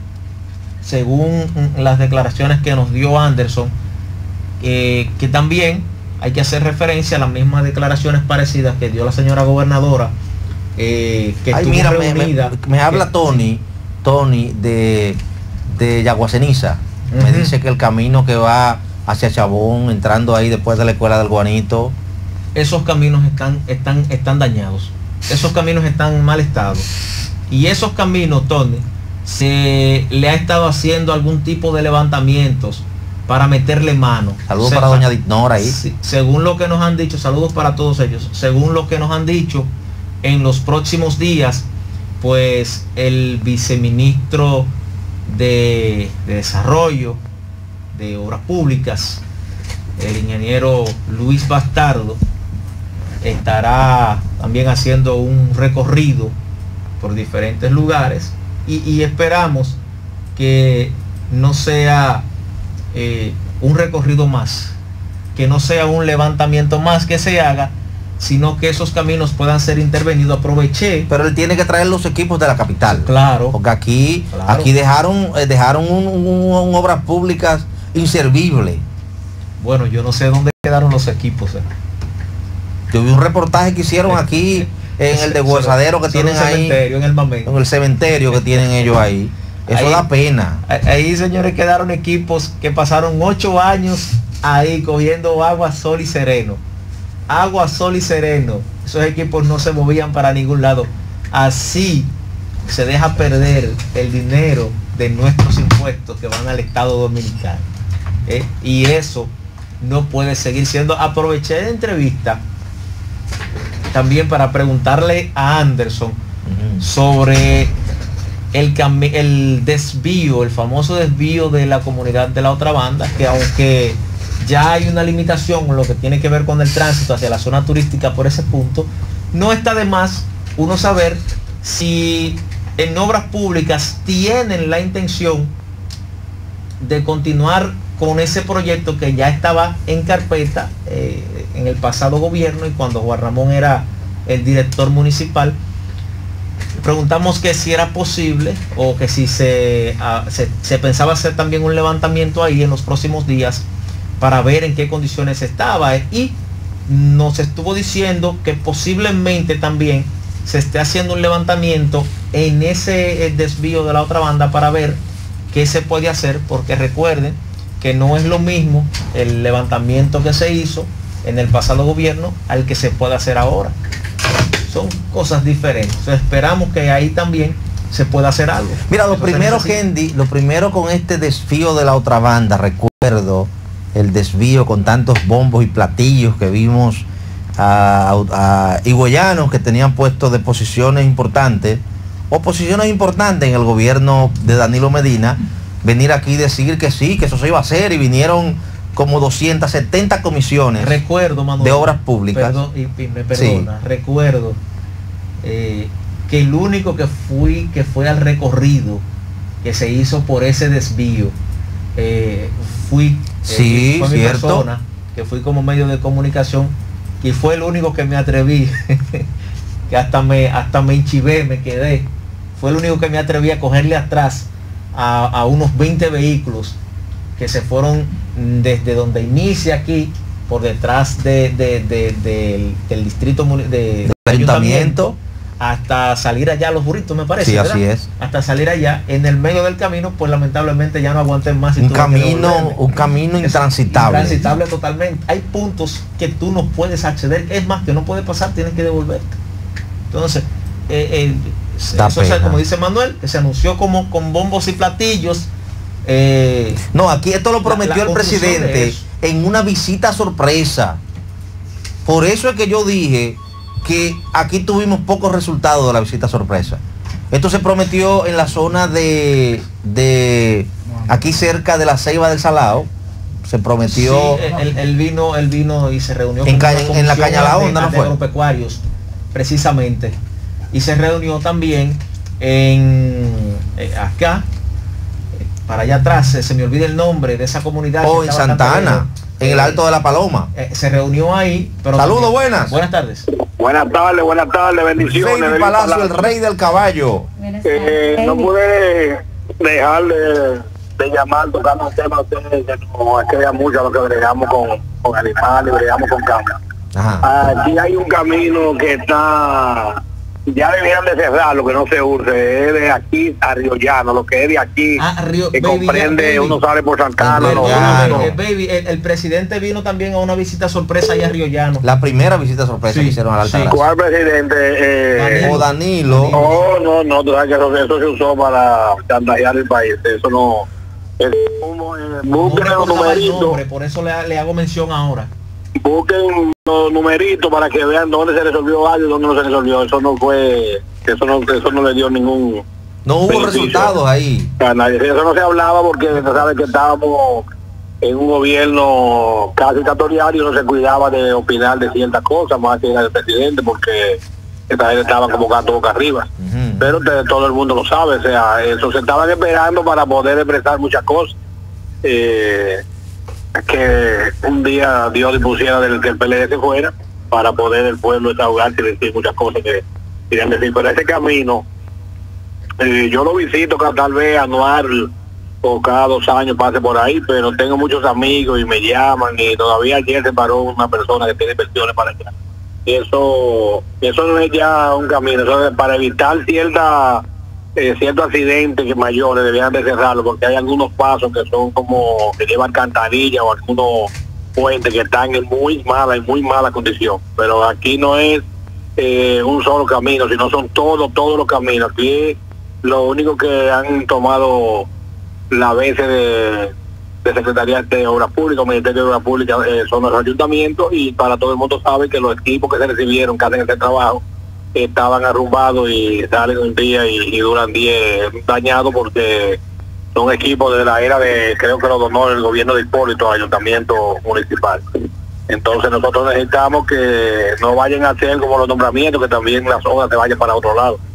según las declaraciones que nos dio Anderson, eh, que también hay que hacer referencia a las mismas declaraciones parecidas que dio la señora gobernadora, eh, que Ay, mira, me, me, me habla Tony, Tony de, de Yaguaceniza. Uh-huh. Me dice que el camino que va hacia Chabón, entrando ahí después de la escuela del Guanito, esos caminos están, están, están dañados. Esos caminos están en mal estado. Y esos caminos, Tony, se le ha estado haciendo algún tipo de levantamientos para meterle mano. Saludos para doña Dignora ahí. Sí, según lo que nos han dicho, saludos para todos ellos. Según lo que nos han dicho, en los próximos días, pues el viceministro de, de Desarrollo, de Obras Públicas, el ingeniero Luis Bastardo, estará también haciendo un recorrido por diferentes lugares y, y esperamos que no sea eh, un recorrido más, que no sea un levantamiento más que se haga, sino que esos caminos puedan ser intervenidos. Aproveché. Pero él tiene que traer los equipos de la capital. Claro. Porque aquí, claro. aquí dejaron, eh, dejaron un, un, un obras públicas inservibles. Bueno, yo no sé dónde quedaron los equipos. Eh. Yo vi un reportaje que hicieron aquí en el deshuesadero que tienen ahí. En el momento. En el cementerio que tienen ellos ahí. Eso ahí, da pena. Ahí, señores, quedaron equipos que pasaron ocho años ahí cogiendo agua, sol y sereno. Agua, sol y sereno. Esos equipos no se movían para ningún lado. Así se deja perder el dinero de nuestros impuestos que van al Estado Dominicano. ¿Eh? Y eso no puede seguir siendo. Aproveché de entrevista también para preguntarle a Anderson uh-huh. sobre el, el desvío, el famoso desvío de la comunidad de la otra banda, que aunque ya hay una limitación en lo que tiene que ver con el tránsito hacia la zona turística por ese punto, no está de más uno saber si en obras públicas tienen la intención de continuar con ese proyecto que ya estaba en carpeta eh, en el pasado gobierno y cuando Juan Ramón era el director municipal. Preguntamos que si era posible o que si se, uh, se, se pensaba hacer también un levantamiento ahí en los próximos días para ver en qué condiciones estaba, y nos estuvo diciendo que posiblemente también se esté haciendo un levantamiento en ese desvío de la otra banda para ver qué se puede hacer, porque recuerden que no es lo mismo el levantamiento que se hizo en el pasado gobierno al que se puede hacer ahora. Son cosas diferentes. Entonces, esperamos que ahí también se pueda hacer algo. Mira, lo primero, Kendi, lo primero con este desvío de la otra banda, recuerdo el desvío con tantos bombos y platillos que vimos a, a higüeyanos que tenían puestos de posiciones importantes, o posiciones importantes en el gobierno de Danilo Medina, venir aquí y decir que sí, que eso se iba a hacer, y vinieron como doscientas setenta comisiones recuerdo, Manuel, de obras públicas. Perdón, y, y me perdona, sí. Recuerdo eh, que el único que fui, que fue al recorrido que se hizo por ese desvío, eh, fui, sí, eh, fue mi cierto. persona, que fui como medio de comunicación, y fue el único que me atreví, que hasta me, hasta me enchivé, me quedé, fue el único que me atreví a cogerle atrás a, a unos veinte vehículos que se fueron desde donde inicia aquí, por detrás de, de, de, de, del distrito de, del ayuntamiento, hasta salir allá a Los Burritos, me parece. Sí, ¿verdad? así es. Hasta salir allá, en el medio del camino, pues lamentablemente ya no aguanté más. Y un camino, un camino intransitable. Intransitable totalmente. Hay puntos que tú no puedes acceder, es más, que no puedes pasar, tienes que devolverte. Entonces, eh, eh, eso, o sea, como dice Manuel, que se anunció como con bombos y platillos. Eh, no, aquí esto lo prometió la, la el presidente en una visita sorpresa. Por eso es que yo dije que aquí tuvimos pocos resultados de la visita sorpresa. Esto se prometió en la zona de, de aquí cerca de la Ceiba del Salao. Se prometió. Sí, él, él vino, él vino y se reunió en, con ca en la Caña La Honda, de, ¿no de fue? agropecuarios, precisamente. Y se reunió también en eh, acá, para allá atrás, eh, se me olvida el nombre de esa comunidad. Oh, en Santana, en el Alto de la Paloma. Eh, se reunió ahí. Pero saludos, buenas. Buenas tardes. Buenas tardes, buenas tardes, bendiciones. Baby Palacio, Palacio, el rey del caballo. Eh, no pude dejar de, de llamar, tocando un tema, ustedes, que no es que vean mucho lo que bregamos con, con animales, bregamos con cámaras. Aquí hay un camino que está, ya debieran de cerrar, lo que no se urge, es de aquí a Río Llano, lo que es de aquí, ah, Río, que baby, comprende, ya, uno sale por San Carlos. No, no, el, baby, el, el presidente vino también a una visita sorpresa allá a Río Llano. La primera visita sorpresa sí, que hicieron a la Altagracia. Sí. ¿Cuál presidente? Eh, Danilo. O Danilo. No, no, no, tú sabes que eso, eso se usó para chantajear el país, eso no. Es como, eh, busquen no los numeritos. Nombre, por eso le, le hago mención ahora. Busquen los numeritos para que vean dónde se resolvió algo y dónde no se resolvió. Eso no fue, eso no, eso no le dio ningún. No hubo beneficio. Resultados ahí. A nadie. Eso no se hablaba porque se sabe que estábamos en un gobierno casi dictatorial y no se cuidaba de opinar de ciertas cosas, más que era el presidente, porque esta gente estaba como gato boca arriba. Uh-huh. Pero te, todo el mundo lo sabe, o sea, eso se estaban esperando para poder expresar muchas cosas. Eh, que un día Dios dispusiera del que el P L D se fuera para poder el pueblo desahogarse y decir muchas cosas que querían decir. Pero ese camino, eh, yo lo visito cada, tal vez anual o cada dos años pase por ahí, pero tengo muchos amigos y me llaman, y todavía ayer se paró una persona que tiene inversiones para allá. Y eso, eso no es ya un camino, eso es para evitar cierta, eh, ciertos accidentes que mayores debían de cerrarlo, porque hay algunos pasos que son como que llevan alcantarilla o algunos puentes que están en muy mala, en muy mala condición. Pero aquí no es eh, un solo camino, sino son todos, todos los caminos. Aquí lo único que han tomado la veces de, de Secretaría de Obras Públicas, Ministerio de Obras Públicas, eh, son los ayuntamientos, y para todo el mundo sabe que los equipos que se recibieron, que hacen este trabajo, estaban arrumbados y salen un día y, y duran diez dañados, porque son equipos de la era de, creo que lo donó el gobierno de Hipólito al ayuntamiento municipal. Entonces nosotros necesitamos que no vayan a hacer como los nombramientos, que también las obras se vayan para otro lado.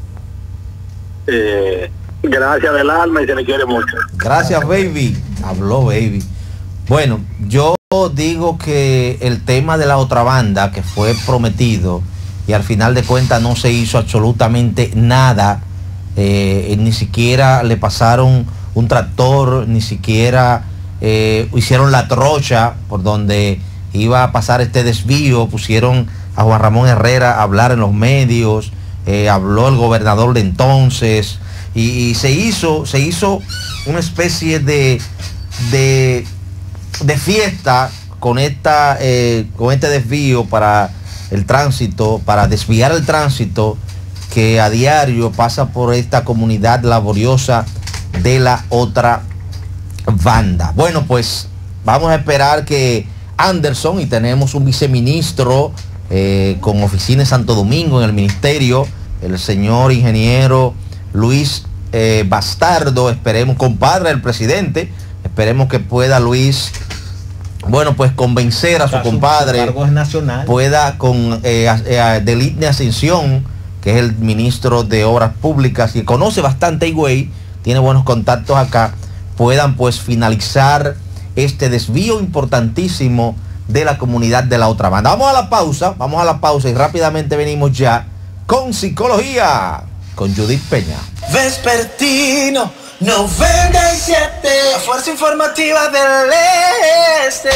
Eh, gracias del alma y se le quiere mucho. Gracias, baby. Habló, baby. Bueno, yo digo que el tema de la otra banda que fue prometido y al final de cuentas no se hizo absolutamente nada, eh, ni siquiera le pasaron un tractor, ni siquiera eh, hicieron la trocha por donde iba a pasar este desvío, pusieron a Juan Ramón Herrera a hablar en los medios, eh, habló el gobernador de entonces, y, y se hizo, se hizo una especie de, de, de fiesta con, esta, eh, con este desvío para el tránsito, para desviar el tránsito que a diario pasa por esta comunidad laboriosa de la otra banda. Bueno, pues vamos a esperar que Anderson, y tenemos un viceministro eh, con oficina en Santo Domingo en el ministerio, el señor ingeniero Luis eh, Bastardo, esperemos, compadre del presidente, esperemos que pueda Luis, bueno, pues convencer a su compadre, su es nacional, pueda con eh, eh, Delitne Ascensión, que es el ministro de Obras Públicas y conoce bastante Higüey, tiene buenos contactos acá, puedan pues finalizar este desvío importantísimo de la comunidad de la otra banda. Vamos a la pausa, vamos a la pausa y rápidamente venimos ya con Psicología, con Judith Peña. Vespertino noventa y siete, la fuerza informativa del este.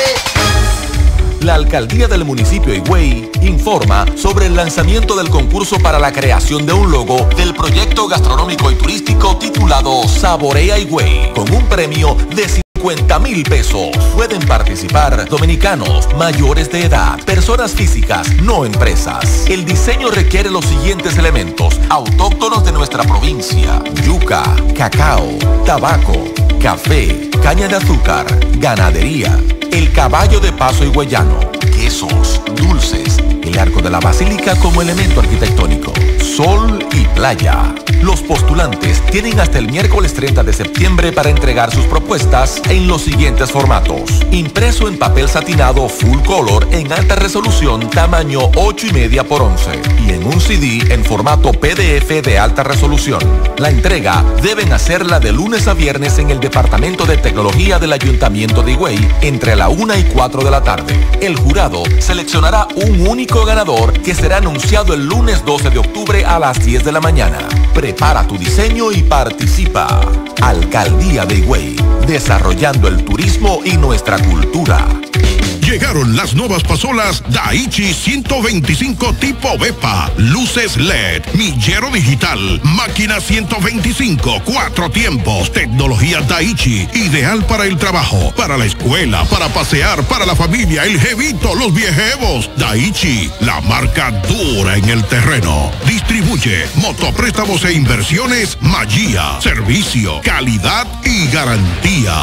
La Alcaldía del municipio de Higüey informa sobre el lanzamiento del concurso para la creación de un logo del proyecto gastronómico y turístico titulado Saborea Higüey, con un premio de cincuenta mil pesos. Pueden participar dominicanos, mayores de edad, personas físicas, no empresas. El diseño requiere los siguientes elementos autóctonos de nuestra provincia: yuca, cacao, tabaco, café, caña de azúcar, ganadería, el caballo de paso higüeyano, quesos, dulces, el arco de la basílica como elemento arquitectónico, sol y playa. Los postulantes tienen hasta el miércoles treinta de septiembre para entregar sus propuestas en los siguientes formatos: impreso en papel satinado full color en alta resolución tamaño ocho y media por once y en un C D en formato P D F de alta resolución. La entrega deben hacerla de lunes a viernes en el Departamento de Tecnología del Ayuntamiento de Higüey entre la una y cuatro de la tarde. El jurado seleccionará un único ganador que será anunciado el lunes doce de octubre a las diez de la mañana. Prepara tu diseño y participa. Alcaldía de Higüey, desarrollando el turismo y nuestra cultura. Llegaron las nuevas pasolas Daichi ciento veinticinco tipo Bepa, luces L E D, millero digital, máquina ciento veinticinco, cuatro tiempos, tecnología Daichi, ideal para el trabajo, para la escuela, para pasear, para la familia, el jevito, los viejevos. Daichi, la marca dura en el terreno. Distribuye Motopréstamos e Inversiones Magía, servicio, calidad y garantía.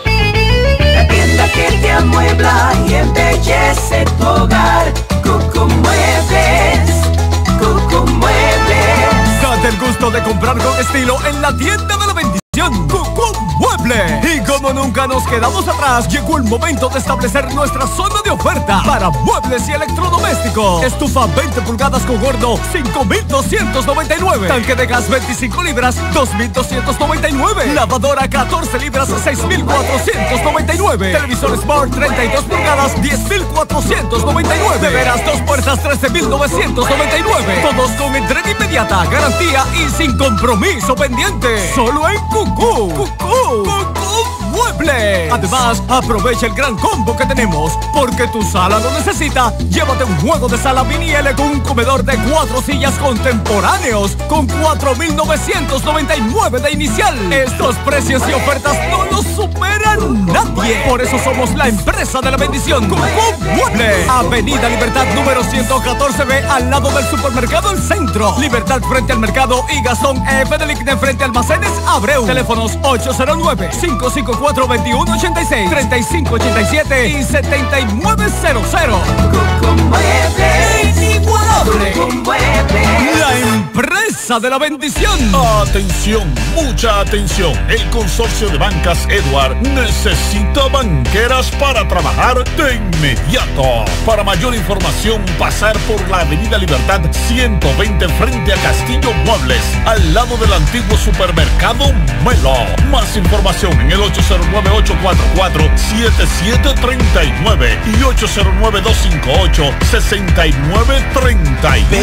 La tienda que te amuebla y embellece tu hogar. Cucu Muebles, Cucu Muebles. Date el gusto de comprar con estilo en la tienda de la bendición. bendición, Cucú Mueble. Y como nunca nos quedamos atrás, llegó el momento de establecer nuestra zona de oferta para muebles y electrodomésticos. Estufa veinte pulgadas con horno, cinco mil doscientos noventa y nueve. Tanque de gas veinticinco libras, dos mil doscientos noventa y nueve. Lavadora catorce libras, seis mil cuatrocientos noventa y nueve. Televisor Smart treinta y dos pulgadas, diez mil cuatrocientos noventa y nueve. Neveras dos puertas, trece mil novecientos noventa y nueve. Todos con entrega inmediata, garantía y sin compromiso pendiente. Solo en Cucú. Cucú. Cucú Mueble. Además, aprovecha el gran combo que tenemos, porque tu sala lo necesita. Llévate un juego de sala mini L con un comedor de cuatro sillas contemporáneos con cuatro mil novecientos noventa y nueve de inicial. Estos precios y ofertas no los superan nadie. Por eso somos la empresa de la bendición. Cucú Mueble. Avenida Libertad número ciento catorce B, al lado del supermercado El Centro. Libertad frente al mercado y Gastón F. de Licne frente a Almacenes Abreu. Teléfonos ocho cero nueve, cinco cinco cuatro, dos uno ocho seis, tres cinco ocho siete y siete nueve cero cero. Cucú Muebles. Inigualable. Cucú Muebles. La empresa de la bendición. Atención, mucha atención. El consorcio de bancas Edward necesita banqueras para trabajar de inmediato. Para mayor información, pasar por la Avenida Libertad ciento veinte frente a Castillo Muebles, al lado del antiguo supermercado Melo. Más información en el ocho cero nueve, ocho cuatro cuatro, siete siete tres nueve y ocho cero nueve, dos cinco ocho, seis nueve tres uno.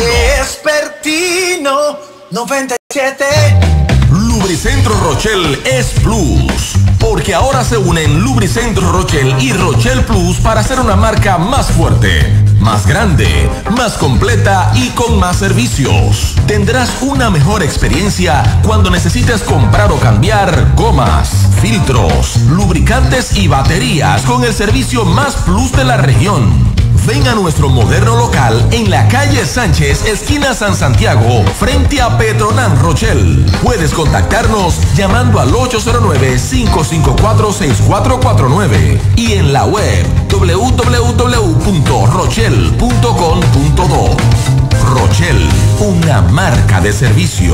Vespertino noventa y siete. Lubricentro Rochelle es Plus, porque ahora se unen Lubricentro Rochelle y Rochelle Plus para hacer una marca más fuerte, más grande, más completa y con más servicios. Tendrás una mejor experiencia cuando necesites comprar o cambiar gomas, filtros, lubricantes y baterías con el servicio más plus de la región. Ven a nuestro moderno local en la calle Sánchez, esquina San Santiago, frente a Petronan Rochelle. Puedes contactarnos llamando al ocho cero nueve, cinco cinco cuatro, seis cuatro cuatro nueve y en la web doble u doble u doble u punto rochelle punto com punto do. Rochelle, una marca de servicio.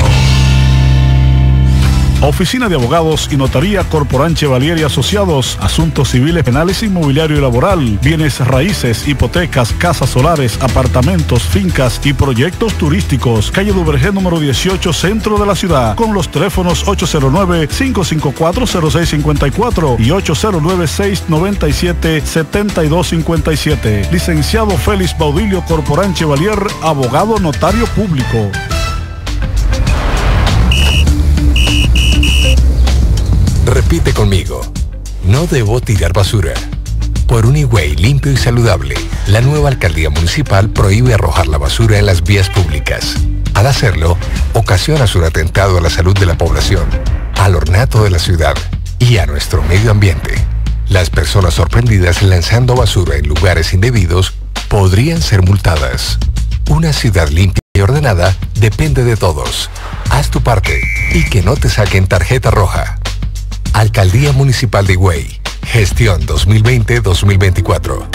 Oficina de Abogados y Notaría Corporán Chevalier y Asociados. Asuntos civiles, penales, inmobiliario y laboral. Bienes raíces, hipotecas, casas solares, apartamentos, fincas y proyectos turísticos. Calle Duvergé número dieciocho, centro de la ciudad. Con los teléfonos ocho cero nueve, cinco cinco cuatro, cero seis cinco cuatro y ocho cero nueve, seis nueve siete, siete dos cinco siete. Licenciado Félix Baudilio Corporán Chevalier, abogado notario público. Repite conmigo. No debo tirar basura. Por un Higüey limpio y saludable, la nueva alcaldía municipal prohíbe arrojar la basura en las vías públicas. Al hacerlo, ocasionas un atentado a la salud de la población, al ornato de la ciudad y a nuestro medio ambiente. Las personas sorprendidas lanzando basura en lugares indebidos podrían ser multadas. Una ciudad limpia y ordenada depende de todos. Haz tu parte y que no te saquen tarjeta roja. Alcaldía Municipal de Higüey. Gestión dos mil veinte a dos mil veinticuatro.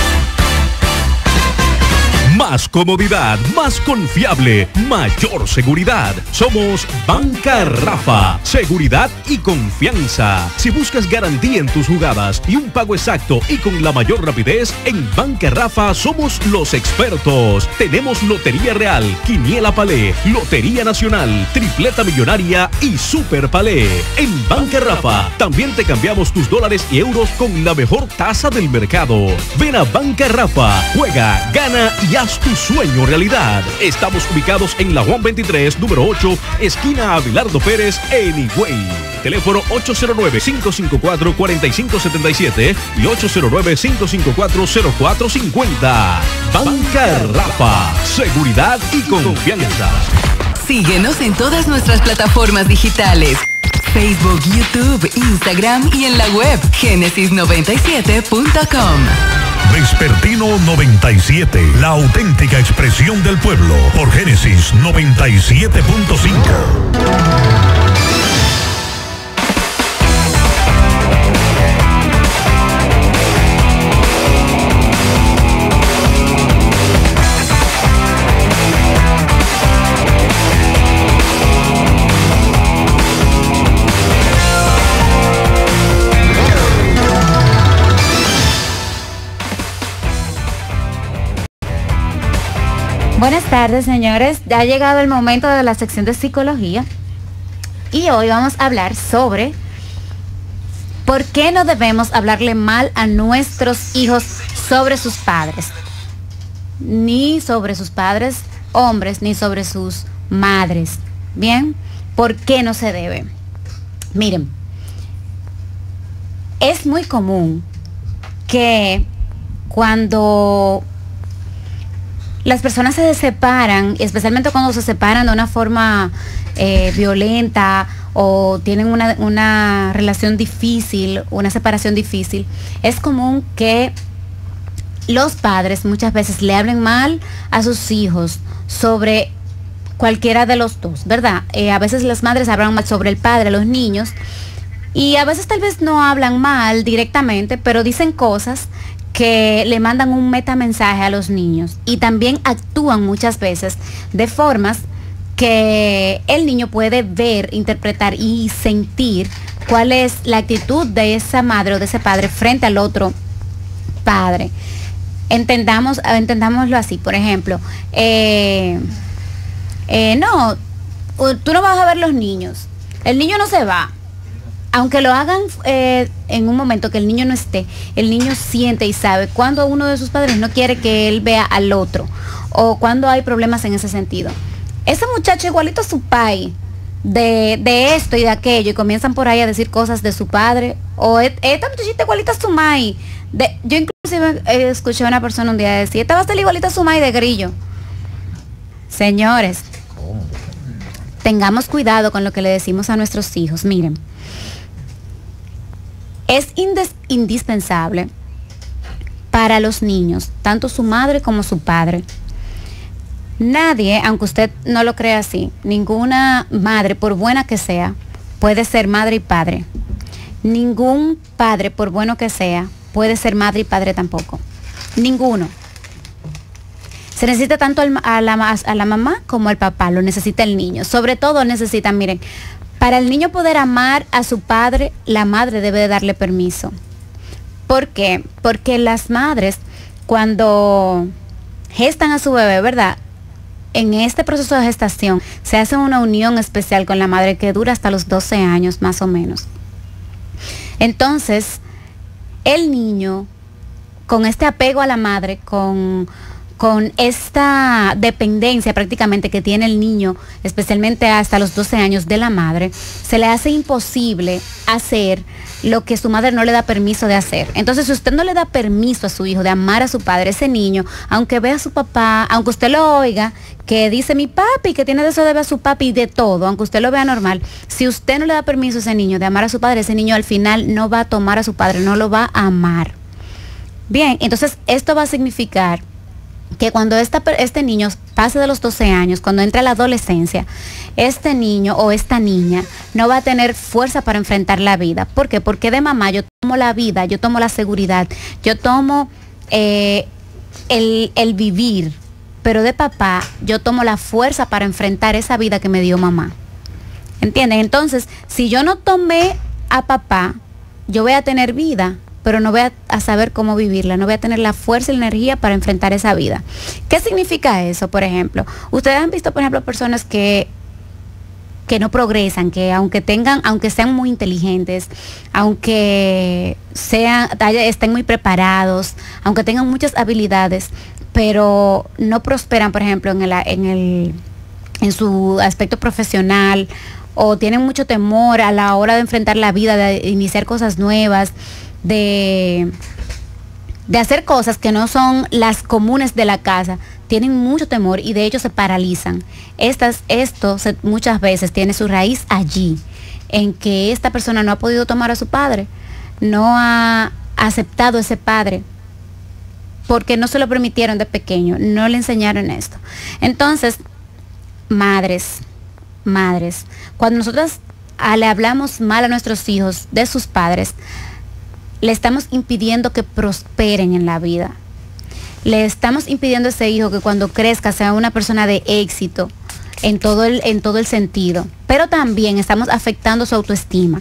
Más comodidad, más confiable, mayor seguridad. Somos Banca Rafa. Seguridad y confianza. Si buscas garantía en tus jugadas y un pago exacto y con la mayor rapidez, en Banca Rafa somos los expertos. Tenemos Lotería Real, Quiniela Palé, Lotería Nacional, Tripleta Millonaria y Super Palé. En Banca Rafa también te cambiamos tus dólares y euros con la mejor tasa del mercado. Ven a Banca Rafa, juega, gana y haz tu sueño realidad. Estamos ubicados en la Juan veintitrés, número ocho, esquina Abelardo Pérez, en Higüey. Teléfono ocho cero nueve, cinco cinco cuatro, cuatro cinco siete siete y ocho cero nueve, cinco cinco cuatro, cero cuatro cinco cero. Banca Rafa, seguridad y confianza. Síguenos en todas nuestras plataformas digitales. Facebook, YouTube, Instagram y en la web génesis noventa y siete punto com. Vespertino noventa y siete, la auténtica expresión del pueblo, por Génesis noventa y siete punto cinco. Buenas tardes, señores. Ya ha llegado el momento de la sección de psicología y hoy vamos a hablar sobre por qué no debemos hablarle mal a nuestros hijos sobre sus padres, ni sobre sus padres hombres, ni sobre sus madres. Bien, ¿por qué no se debe? Miren, es muy común que cuando las personas se separan, especialmente cuando se separan de una forma eh, violenta o tienen una, una relación difícil, una separación difícil, es común que los padres muchas veces le hablen mal a sus hijos sobre cualquiera de los dos, ¿verdad? Eh, a veces las madres hablan mal sobre el padre, los niños, y a veces tal vez no hablan mal directamente, pero dicen cosas que le mandan un metamensaje a los niños y también actúan muchas veces de formas que el niño puede ver, interpretar y sentir cuál es la actitud de esa madre o de ese padre frente al otro padre. Entendamos, entendámoslo así, por ejemplo, eh, eh, no, tú no vas a ver los niños, el niño no se va. Aunque lo hagan eh, en un momento que el niño no esté, el niño siente y sabe cuando uno de sus padres no quiere que él vea al otro o cuando hay problemas en ese sentido. Ese muchacho igualito a su pai, de, de esto y de aquello, y comienzan por ahí a decir cosas de su padre, o esta muchachita igualita a su mai. De, yo inclusive eh, escuché a una persona un día decir, esta va a ser igualita a su mai de Grillo. Señores, tengamos cuidado con lo que le decimos a nuestros hijos. Miren, es indispensable para los niños, tanto su madre como su padre. Nadie, aunque usted no lo crea así, ninguna madre, por buena que sea, puede ser madre y padre. Ningún padre, por bueno que sea, puede ser madre y padre tampoco. Ninguno. Se necesita tanto al, a, la, a la mamá como al papá, lo necesita el niño. Sobre todo necesita, miren, para el niño poder amar a su padre, la madre debe de darle permiso. ¿Por qué? Porque las madres, cuando gestan a su bebé, ¿verdad? En este proceso de gestación, se hace una unión especial con la madre que dura hasta los doce años, más o menos. Entonces, el niño, con este apego a la madre, con... con esta dependencia prácticamente que tiene el niño, especialmente hasta los doce años de la madre, se le hace imposible hacer lo que su madre no le da permiso de hacer. Entonces, si usted no le da permiso a su hijo de amar a su padre, ese niño, aunque vea a su papá, aunque usted lo oiga, que dice mi papi, que tiene deseo de ver a su papi y de todo, aunque usted lo vea normal, si usted no le da permiso a ese niño de amar a su padre, ese niño al final no va a tomar a su padre, no lo va a amar. Bien, entonces esto va a significar que cuando esta, este niño pase de los doce años, cuando entre a la adolescencia, este niño o esta niña no va a tener fuerza para enfrentar la vida. ¿Por qué? Porque de mamá yo tomo la vida, yo tomo la seguridad, yo tomo eh, el, el vivir, pero de papá yo tomo la fuerza para enfrentar esa vida que me dio mamá. ¿Entienden? Entonces, si yo no tomé a papá, yo voy a tener vida, pero no voy a, a saber cómo vivirla, no voy a tener la fuerza y la energía para enfrentar esa vida. ¿Qué significa eso, por ejemplo? Ustedes han visto, por ejemplo, personas que, que no progresan, que aunque tengan, aunque sean muy inteligentes, aunque sean, estén muy preparados, aunque tengan muchas habilidades, pero no prosperan, por ejemplo, en el, en el, en su aspecto profesional, o tienen mucho temor a la hora de enfrentar la vida, de iniciar cosas nuevas, de, de hacer cosas que no son las comunes de la casa, tienen mucho temor y de hecho se paralizan. Estas, esto se, muchas veces tiene su raíz allí, en que esta persona no ha podido tomar a su padre, no ha aceptado ese padre, porque no se lo permitieron de pequeño, no le enseñaron esto. Entonces, madres, madres, cuando nosotros a, le hablamos mal a nuestros hijos de sus padres, le estamos impidiendo que prosperen en la vida. Le estamos impidiendo a ese hijo que cuando crezca sea una persona de éxito en todo el, en todo el sentido. Pero también estamos afectando su autoestima.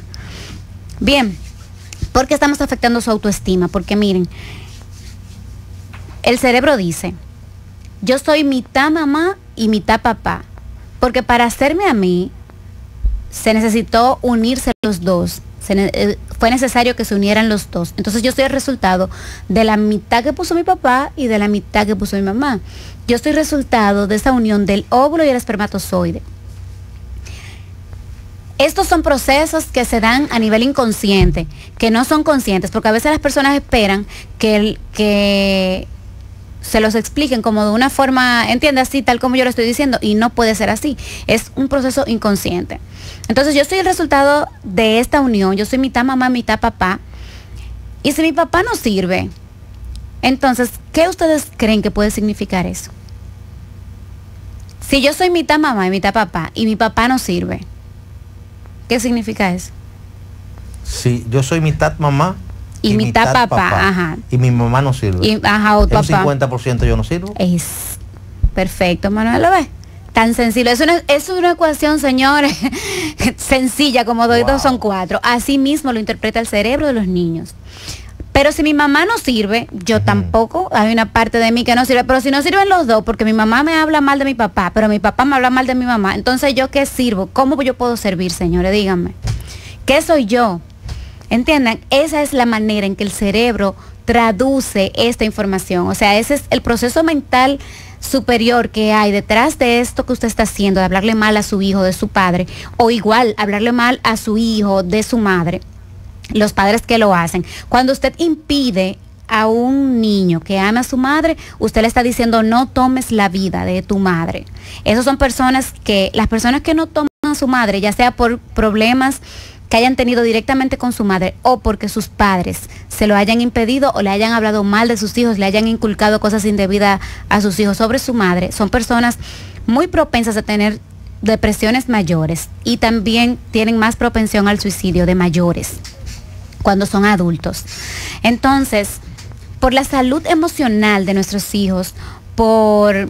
Bien, ¿por qué estamos afectando su autoestima? Porque miren, el cerebro dice yo soy mitad mamá y mitad papá. Porque para hacerme a mí, se necesitó unirse los dos. Se ne eh, fue necesario que se unieran los dos. Entonces yo soy el resultado de la mitad que puso mi papá y de la mitad que puso mi mamá. Yo soy resultado de esa unión del óvulo y el espermatozoide. Estos son procesos que se dan a nivel inconsciente, que no son conscientes, porque a veces las personas esperan que, el, que se los expliquen como de una forma, entiende, así tal como yo lo estoy diciendo, y no puede ser así. Es un proceso inconsciente. Entonces yo soy el resultado de esta unión. Yo soy mitad mamá, mitad papá. Y si mi papá no sirve, entonces, ¿qué ustedes creen que puede significar eso? Si yo soy mitad mamá y mitad papá y mi papá no sirve, ¿qué significa eso? Sí, yo soy mitad mamá y, y mitad, mitad papá, papá, ajá. Y mi mamá no sirve. Y, ajá, o papá. Un cincuenta por ciento yo no sirvo. Es perfecto, Manuel, ¿lo ves? Tan sencillo. Es una, es una ecuación, señores, sencilla, como dos y dos son cuatro. Así mismo lo interpreta el cerebro de los niños. Pero si mi mamá no sirve, yo uh-huh. tampoco, hay una parte de mí que no sirve, pero si no sirven los dos, porque mi mamá me habla mal de mi papá, pero mi papá me habla mal de mi mamá, entonces ¿yo qué sirvo? ¿Cómo yo puedo servir, señores? Díganme. ¿Qué soy yo? ¿Entiendan? Esa es la manera en que el cerebro traduce esta información. O sea, ese es el proceso mental superior que hay detrás de esto que usted está haciendo, de hablarle mal a su hijo, de su padre, o igual hablarle mal a su hijo, de su madre. Los padres que lo hacen. Cuando usted impide a un niño que ame a su madre, usted le está diciendo no tomes la vida de tu madre. Esas son personas que, las personas que no toman a su madre, ya sea por problemas que hayan tenido directamente con su madre o porque sus padres se lo hayan impedido o le hayan hablado mal de sus hijos, le hayan inculcado cosas indebidas a sus hijos sobre su madre, son personas muy propensas a tener depresiones mayores y también tienen más propensión al suicidio de mayores cuando son adultos. Entonces, por la salud emocional de nuestros hijos, por,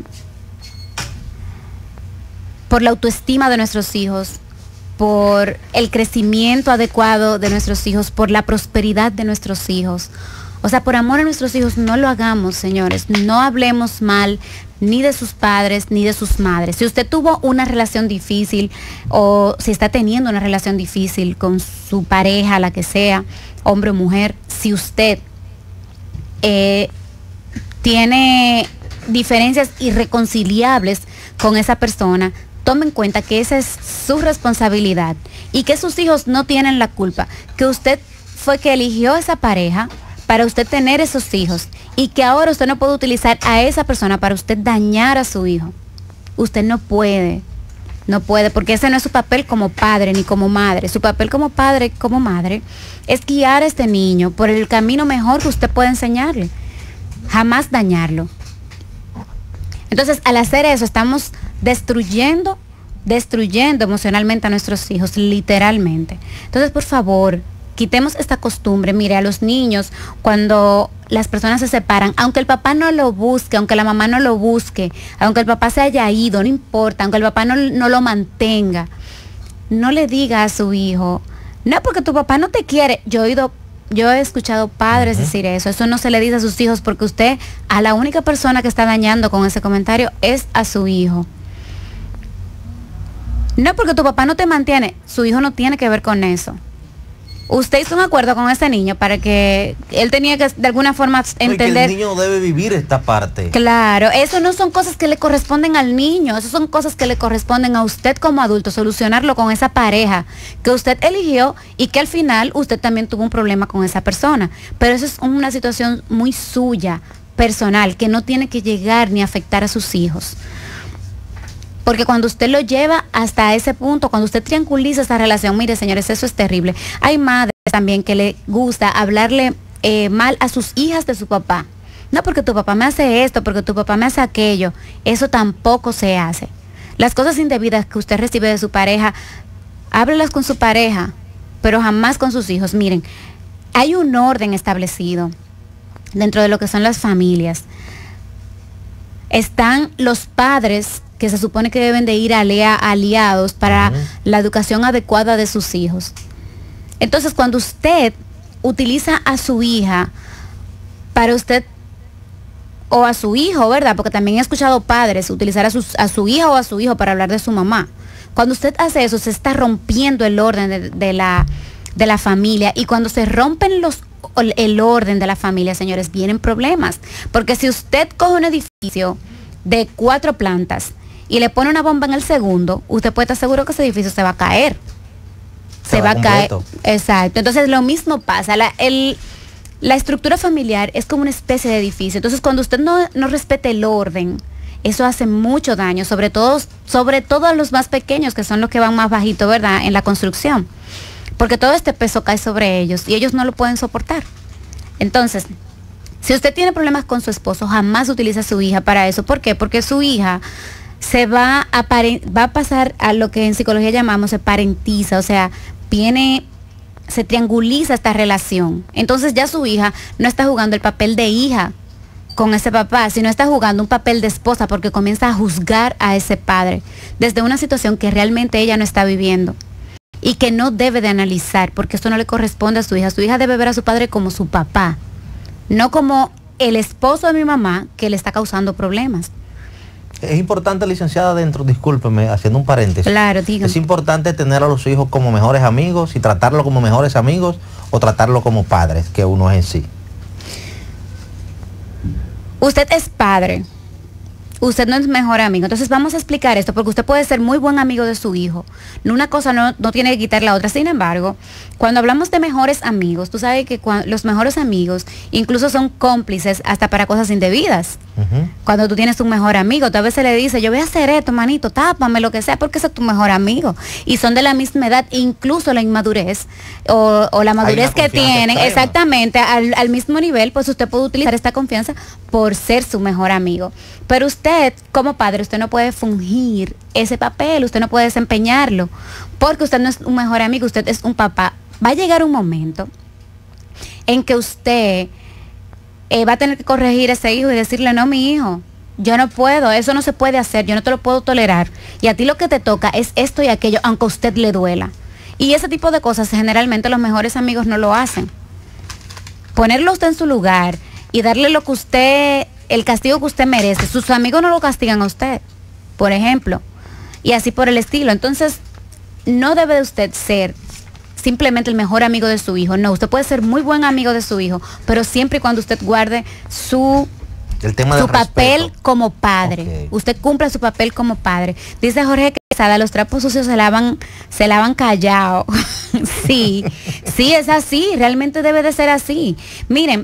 por la autoestima de nuestros hijos, por el crecimiento adecuado de nuestros hijos, por la prosperidad de nuestros hijos. O sea, por amor a nuestros hijos, no lo hagamos, señores. No hablemos mal ni de sus padres ni de sus madres. Si usted tuvo una relación difícil o si está teniendo una relación difícil con su pareja, la que sea, hombre o mujer, si usted eh, tiene diferencias irreconciliables con esa persona, tome en cuenta que esa es su responsabilidad y que sus hijos no tienen la culpa, que usted fue que eligió esa pareja para usted tener esos hijos y que ahora usted no puede utilizar a esa persona para usted dañar a su hijo. Usted no puede, no puede, porque ese no es su papel como padre ni como madre. Su papel como padre, como madre, es guiar a este niño por el camino mejor que usted puede enseñarle, jamás dañarlo. Entonces, al hacer eso, estamos destruyendo, destruyendo emocionalmente a nuestros hijos, literalmente. Entonces, por favor, quitemos esta costumbre. Mire, a los niños, cuando las personas se separan, aunque el papá no lo busque, aunque la mamá no lo busque, aunque el papá se haya ido, no importa, aunque el papá no, no lo mantenga, no le diga a su hijo, no, porque tu papá no te quiere. Yo he oído, yo he escuchado padres uh-huh. decir eso. Eso no se le dice a sus hijos, porque usted, a la única persona que está dañando con ese comentario es a su hijo. No, porque tu papá no te mantiene. Su hijo no tiene que ver con eso. Usted hizo un acuerdo con ese niño para que él tenía que de alguna forma entender. Que el niño debe vivir esta parte. Claro, eso no son cosas que le corresponden al niño, eso son cosas que le corresponden a usted como adulto, solucionarlo con esa pareja que usted eligió y que al final usted también tuvo un problema con esa persona. Pero eso es una situación muy suya, personal, que no tiene que llegar ni afectar a sus hijos. Porque cuando usted lo lleva hasta ese punto, cuando usted trianguliza esa relación, mire, señores, eso es terrible. Hay madres también que le gusta hablarle eh, mal a sus hijas de su papá. No, porque tu papá me hace esto, porque tu papá me hace aquello. Eso tampoco se hace. Las cosas indebidas que usted recibe de su pareja, háblelas con su pareja, pero jamás con sus hijos. Miren, hay un orden establecido dentro de lo que son las familias. Están los padres que se supone que deben de ir alea, aliados para uh-huh. la educación adecuada de sus hijos. Entonces, cuando usted utiliza a su hija para usted o a su hijo, ¿verdad? Porque también he escuchado padres utilizar a, sus, a su hija o a su hijo para hablar de su mamá. Cuando usted hace eso, se está rompiendo el orden de, de, la, de la familia. Y cuando se rompen los, el orden de la familia, señores, vienen problemas. Porque si usted coge un edificio de cuatro plantas y le pone una bomba en el segundo, usted puede estar seguro que ese edificio se va a caer. Se, se va, va a caer. Exacto. Entonces lo mismo pasa. La, el... La estructura familiar es como una especie de edificio. Entonces, cuando usted no, no respete el orden, eso hace mucho daño, sobre todo, sobre todo a los más pequeños, que son los que van más bajito, ¿verdad?, en la construcción. Porque todo este peso cae sobre ellos y ellos no lo pueden soportar. Entonces, si usted tiene problemas con su esposo, jamás utilice a su hija para eso. ¿Por qué? Porque su hija se va a, va a pasar a lo que en psicología llamamos se parentiza, o sea, viene... se trianguliza esta relación. Entonces ya su hija no está jugando el papel de hija con ese papá, sino está jugando un papel de esposa porque comienza a juzgar a ese padre desde una situación que realmente ella no está viviendo y que no debe de analizar, porque esto no le corresponde a su hija. Su hija debe ver a su padre como su papá, no como el esposo de mi mamá que le está causando problemas. Es importante, licenciada, dentro, discúlpeme, haciendo un paréntesis. Claro, dígame. Es importante tener a los hijos como mejores amigos y tratarlo como mejores amigos o tratarlo como padres, que uno es en sí. Usted es padre. Usted no es mejor amigo. Entonces vamos a explicar esto, porque usted puede ser muy buen amigo de su hijo. Una cosa no, no tiene que quitar la otra. Sin embargo, cuando hablamos de mejores amigos, tú sabes que cuando, los mejores amigos incluso son cómplices hasta para cosas indebidas. Uh-huh. Cuando tú tienes un mejor amigo, tú a veces le dices, yo voy a hacer esto, manito, tápame, lo que sea, porque ese es tu mejor amigo. Y son de la misma edad, incluso la inmadurez o, o la madurez que tienen, extrema. Exactamente, al, al mismo nivel, pues usted puede utilizar esta confianza por ser su mejor amigo. Pero usted, como padre, usted no puede fungir ese papel, usted no puede desempeñarlo, porque usted no es un mejor amigo, usted es un papá. Va a llegar un momento en que usted eh, va a tener que corregir a ese hijo y decirle, no, mi hijo, yo no puedo, eso no se puede hacer, yo no te lo puedo tolerar. Y a ti lo que te toca es esto y aquello, aunque a usted le duela. Y ese tipo de cosas generalmente los mejores amigos no lo hacen. Ponerlo usted en su lugar y darle lo que usted, el castigo que usted merece. Sus amigos no lo castigan a usted, por ejemplo, y así por el estilo. Entonces, no debe de usted ser simplemente el mejor amigo de su hijo. No, usted puede ser muy buen amigo de su hijo, pero siempre y cuando usted guarde su, el tema su del papel respeto. Como padre. Okay. Usted cumple su papel como padre. Dice Jorge Quesada, los trapos sucios se lavan, se lavan callado. Sí, sí, es así. Realmente debe de ser así. Miren,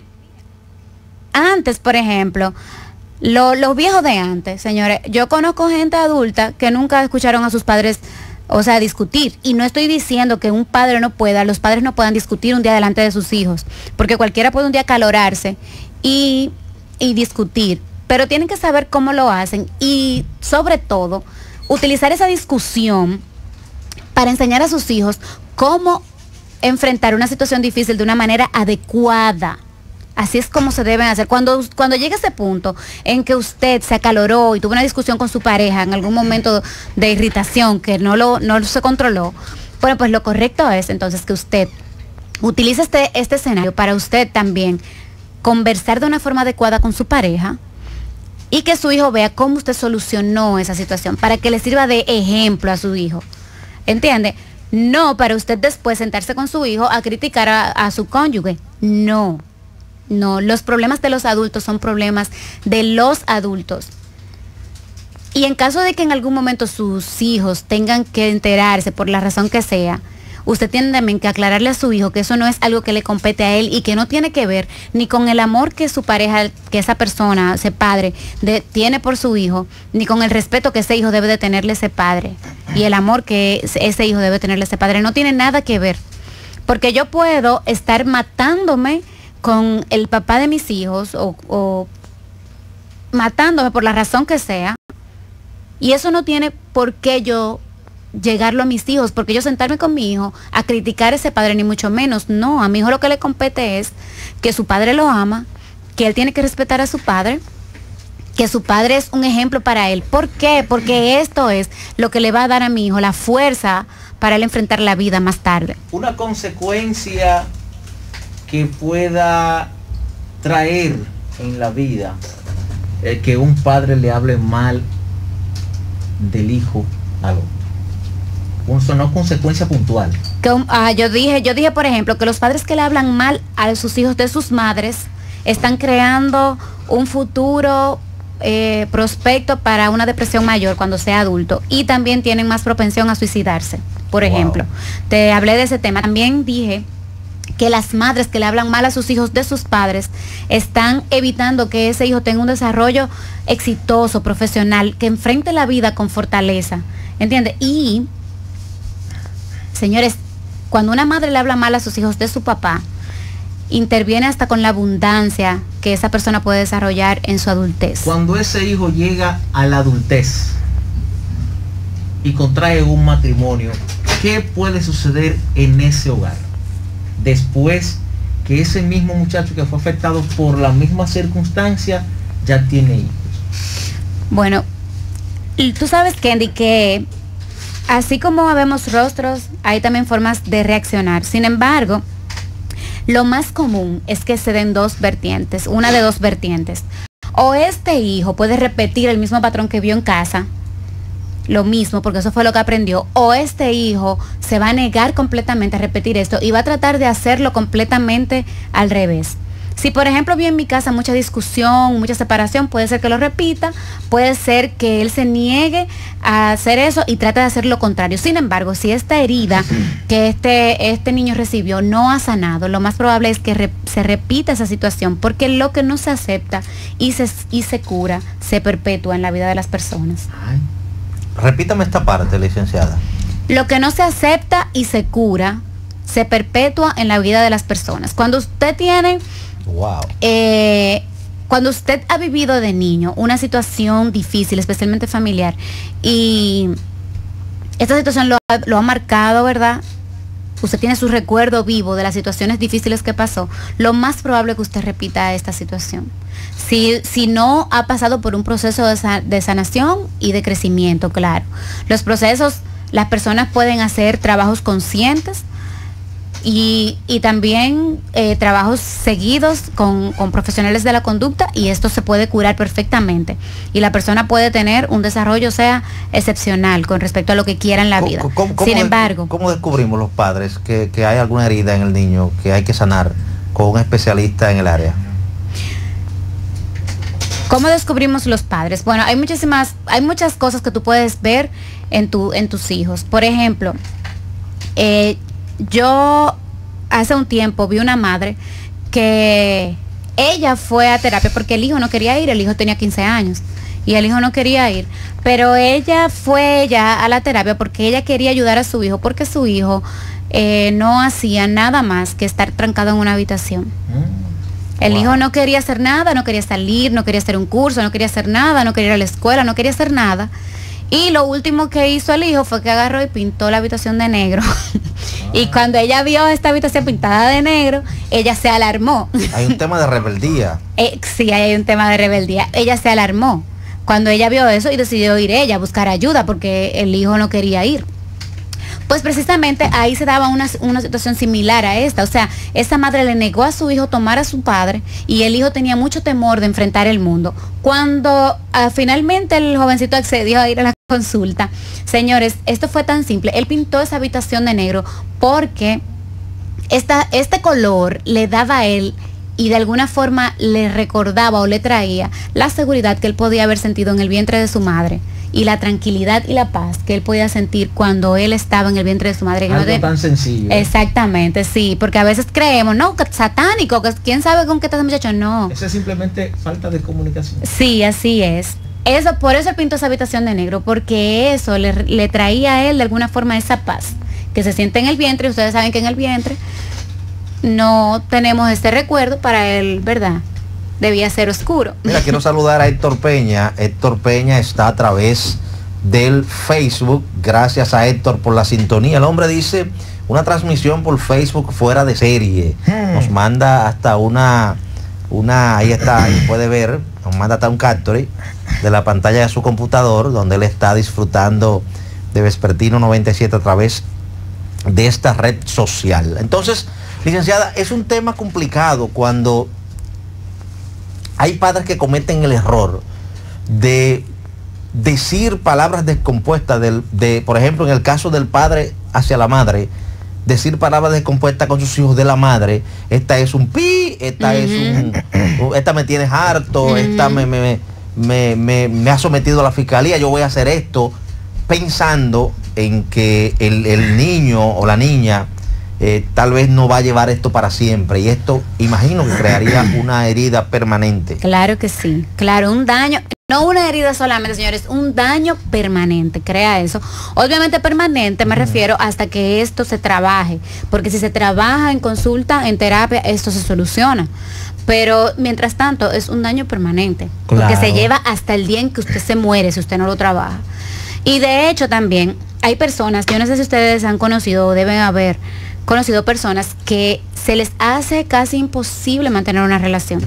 antes, por ejemplo, lo, los viejos de antes, señores, yo conozco gente adulta que nunca escucharon a sus padres, o sea, discutir. Y no estoy diciendo que un padre no pueda, los padres no puedan discutir un día delante de sus hijos, porque cualquiera puede un día acalorarse y, y discutir, pero tienen que saber cómo lo hacen y, sobre todo, utilizar esa discusión para enseñar a sus hijos cómo enfrentar una situación difícil de una manera adecuada. Así es como se deben hacer. Cuando, cuando llegue ese punto en que usted se acaloró y tuvo una discusión con su pareja en algún momento de irritación que no lo no se controló, bueno, pues lo correcto es entonces que usted utilice este, este escenario para usted también conversar de una forma adecuada con su pareja y que su hijo vea cómo usted solucionó esa situación para que le sirva de ejemplo a su hijo. ¿Entiende? No para usted después sentarse con su hijo a criticar a, a su cónyuge. No. No, los problemas de los adultos son problemas de los adultos. Y en caso de que en algún momento sus hijos tengan que enterarse por la razón que sea, usted tiene también que aclararle a su hijo que eso no es algo que le compete a él y que no tiene que ver ni con el amor que su pareja, que esa persona, ese padre, de, tiene por su hijo, ni con el respeto que ese hijo debe de tenerle a ese padre y el amor que ese hijo debe tenerle a ese padre. No tiene nada que ver. Porque yo puedo estar matándome con el papá de mis hijos o, o matándome por la razón que sea, y eso no tiene por qué yo llegarlo a mis hijos, porque yo sentarme con mi hijo a criticar a ese padre, ni mucho menos. No, a mi hijo lo que le compete es que su padre lo ama, que él tiene que respetar a su padre, que su padre es un ejemplo para él. ¿Por qué? Porque esto es lo que le va a dar a mi hijo la fuerza para él enfrentar la vida más tarde. Una consecuencia que pueda traer en la vida eh, que un padre le hable mal del hijo al otro? Eso no es consecuencia puntual. Que, uh, yo dije, yo dije, por ejemplo, que los padres que le hablan mal a sus hijos de sus madres están creando un futuro eh, prospecto para una depresión mayor cuando sea adulto, y también tienen más propensión a suicidarse, por ejemplo. Wow. Te hablé de ese tema. También dije que las madres que le hablan mal a sus hijos de sus padres están evitando que ese hijo tenga un desarrollo exitoso, profesional, que enfrente la vida con fortaleza, ¿entiendes? Y, señores, cuando una madre le habla mal a sus hijos de su papá, interviene hasta con la abundancia que esa persona puede desarrollar en su adultez. Cuando ese hijo llega a la adultez y contrae un matrimonio, ¿qué puede suceder en ese hogar? Después que ese mismo muchacho que fue afectado por la misma circunstancia ya tiene hijos. Bueno, tú sabes, Kendi, que así como vemos rostros, hay también formas de reaccionar. Sin embargo, lo más común es que se den dos vertientes, una de dos vertientes. O este hijo puede repetir el mismo patrón que vio en casa, lo mismo, porque eso fue lo que aprendió, o este hijo se va a negar completamente a repetir esto y va a tratar de hacerlo completamente al revés. Si por ejemplo vi en mi casa mucha discusión, mucha separación, puede ser que lo repita, puede ser que él se niegue a hacer eso y trate de hacer lo contrario. Sin embargo, si esta herida que este, este niño recibió no ha sanado, lo más probable es que re, se repita esa situación, porque lo que no se acepta y se, y se cura, se perpetúa en la vida de las personas. Ay. Repítame esta parte, licenciada. Lo que no se acepta y se cura, se perpetúa en la vida de las personas. Cuando usted tiene... Wow. Eh, cuando usted ha vivido de niño una situación difícil, especialmente familiar, y esta situación lo ha, lo ha marcado, ¿verdad? Usted tiene su recuerdo vivo de las situaciones difíciles que pasó, lo más probable es que usted repita esta situación. Si, si no ha pasado por un proceso de, sa de sanación y de crecimiento, claro. Los procesos, las personas pueden hacer trabajos conscientes, Y, y también eh, trabajos seguidos con, con profesionales de la conducta, y esto se puede curar perfectamente y la persona puede tener un desarrollo, o sea, excepcional con respecto a lo que quiera en la vida. ¿Cómo, cómo, Sin embargo, ¿cómo descubrimos los padres que, que hay alguna herida en el niño que hay que sanar con un especialista en el área? ¿Cómo descubrimos los padres? Bueno, hay muchísimas, hay muchas cosas que tú puedes ver en, tu, en tus hijos. Por ejemplo, eh, yo hace un tiempo vi una madre que ella fue a terapia porque el hijo no quería ir, el hijo tenía quince años y el hijo no quería ir, pero ella fue ya a la terapia porque ella quería ayudar a su hijo, porque su hijo eh, no hacía nada más que estar trancado en una habitación. Mm. El wow. hijo no quería hacer nada, no quería salir, no quería hacer un curso, no quería hacer nada, no quería ir a la escuela, no quería hacer nada. Y lo último que hizo el hijo fue que agarró y pintó la habitación de negro. Ah. Y cuando ella vio esta habitación pintada de negro, ella se alarmó. Hay un tema de rebeldía. eh, sí, hay un tema de rebeldía. Ella se alarmó cuando ella vio eso y decidió ir ella a buscar ayuda porque el hijo no quería ir. Pues precisamente ahí se daba una, una situación similar a esta. O sea, esa madre le negó a su hijo tomar a su padre y el hijo tenía mucho temor de enfrentar el mundo. Cuando uh, finalmente el jovencito accedió a ir a la consulta, señores, esto fue tan simple. Él pintó esa habitación de negro porque esta, este color le daba a él y de alguna forma le recordaba o le traía la seguridad que él podía haber sentido en el vientre de su madre, y la tranquilidad y la paz que él podía sentir cuando él estaba en el vientre de su madre. Algo no de... tan sencillo. Exactamente, sí, porque a veces creemos, no, que satánico, que quién sabe con qué está ese muchacho, no. Eso es simplemente falta de comunicación. Sí, así es. Eso, por eso él pintó esa habitación de negro, porque eso le, le traía a él de alguna forma esa paz que se siente en el vientre, y ustedes saben que en el vientre no tenemos este recuerdo, para él, ¿verdad? Debía ser oscuro. Mira, quiero saludar a Héctor Peña. Héctor Peña está a través del Facebook. Gracias a Héctor por la sintonía. El hombre dice, una transmisión por Facebook fuera de serie. Hmm. Nos manda hasta una, una, ahí está, ahí puede ver, nos manda hasta un capture de la pantalla de su computador, donde él está disfrutando de Vespertino noventa y siete a través de esta red social. Entonces, licenciada, es un tema complicado cuando hay padres que cometen el error de decir palabras descompuestas, del, de, por ejemplo, en el caso del padre hacia la madre, decir palabras descompuestas con sus hijos de la madre. Esta es un pi, esta uh-huh. es un, esta me tienes harto, uh-huh. esta me, me, me, me, me ha sometido a la fiscalía, yo voy a hacer esto, pensando en que el, el niño o la niña eh, tal vez no va a llevar esto para siempre, y esto imagino que crearía una herida permanente. Claro que sí, claro, un daño. No una herida solamente, señores, un daño permanente, crea eso. Obviamente permanente me refiero hasta que esto se trabaje, porque si se trabaja en consulta, en terapia, esto se soluciona. Pero mientras tanto es un daño permanente, claro. porque se lleva hasta el día en que usted se muere si usted no lo trabaja. Y de hecho también hay personas, yo no sé si ustedes han conocido o deben haber conocido personas que se les hace casi imposible mantener una relación.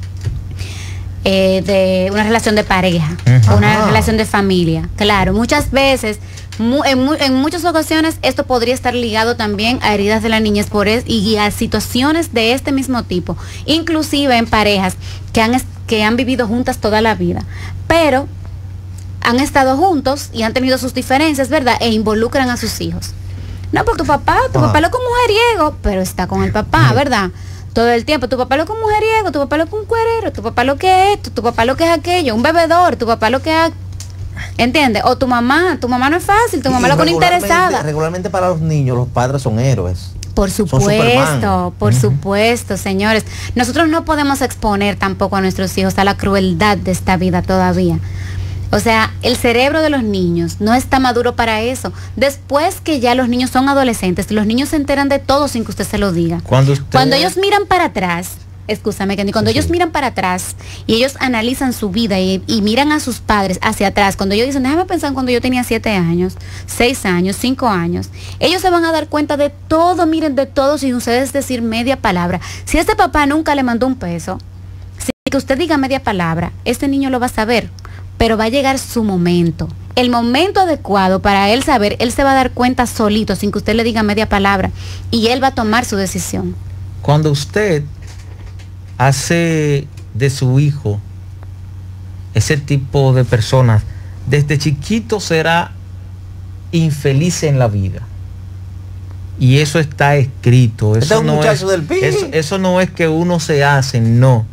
Eh, de una relación de pareja, uh-huh. una relación de familia. Claro, muchas veces, mu en, mu en muchas ocasiones, esto podría estar ligado también a heridas de la niñez por es y a situaciones de este mismo tipo, inclusive en parejas que han, que han vivido juntas toda la vida, pero han estado juntos y han tenido sus diferencias, ¿verdad? E involucran a sus hijos. No, por tu papá, tu uh-huh. papá lo como mujeriego, pero está con el papá, uh-huh. ¿verdad? Todo el tiempo, tu papá lo que es un mujeriego, tu papá lo que es un cuerero, tu papá lo que es esto, tu papá lo que es aquello, un bebedor, tu papá lo que es, ¿entiendes? O tu mamá, tu mamá no es fácil, tu mamá lo que es interesada. Regularmente para los niños los padres son héroes. Por supuesto, por uh-huh. supuesto, señores. Nosotros no podemos exponer tampoco a nuestros hijos a la crueldad de esta vida todavía. O sea, el cerebro de los niños no está maduro para eso. Después que ya los niños son adolescentes, los niños se enteran de todo sin que usted se lo diga. Cuando, usted... cuando ellos miran para atrás, escúchame, Kenny, cuando sí, ellos sí. miran para atrás y ellos analizan su vida y, y miran a sus padres hacia atrás, cuando ellos dicen, déjame pensar cuando yo tenía siete años, seis años, cinco años, ellos se van a dar cuenta de todo, miren, de todo, sin ustedes decir media palabra. Si este papá nunca le mandó un peso, sin que usted diga media palabra, este niño lo va a saber. Pero va a llegar su momento, el momento adecuado para él saber, él se va a dar cuenta solito, sin que usted le diga media palabra, y él va a tomar su decisión. Cuando usted hace de su hijo ese tipo de personas, desde chiquito será infeliz en la vida. Y eso está escrito. Eso, no es, eso, eso no es que uno se hace, no.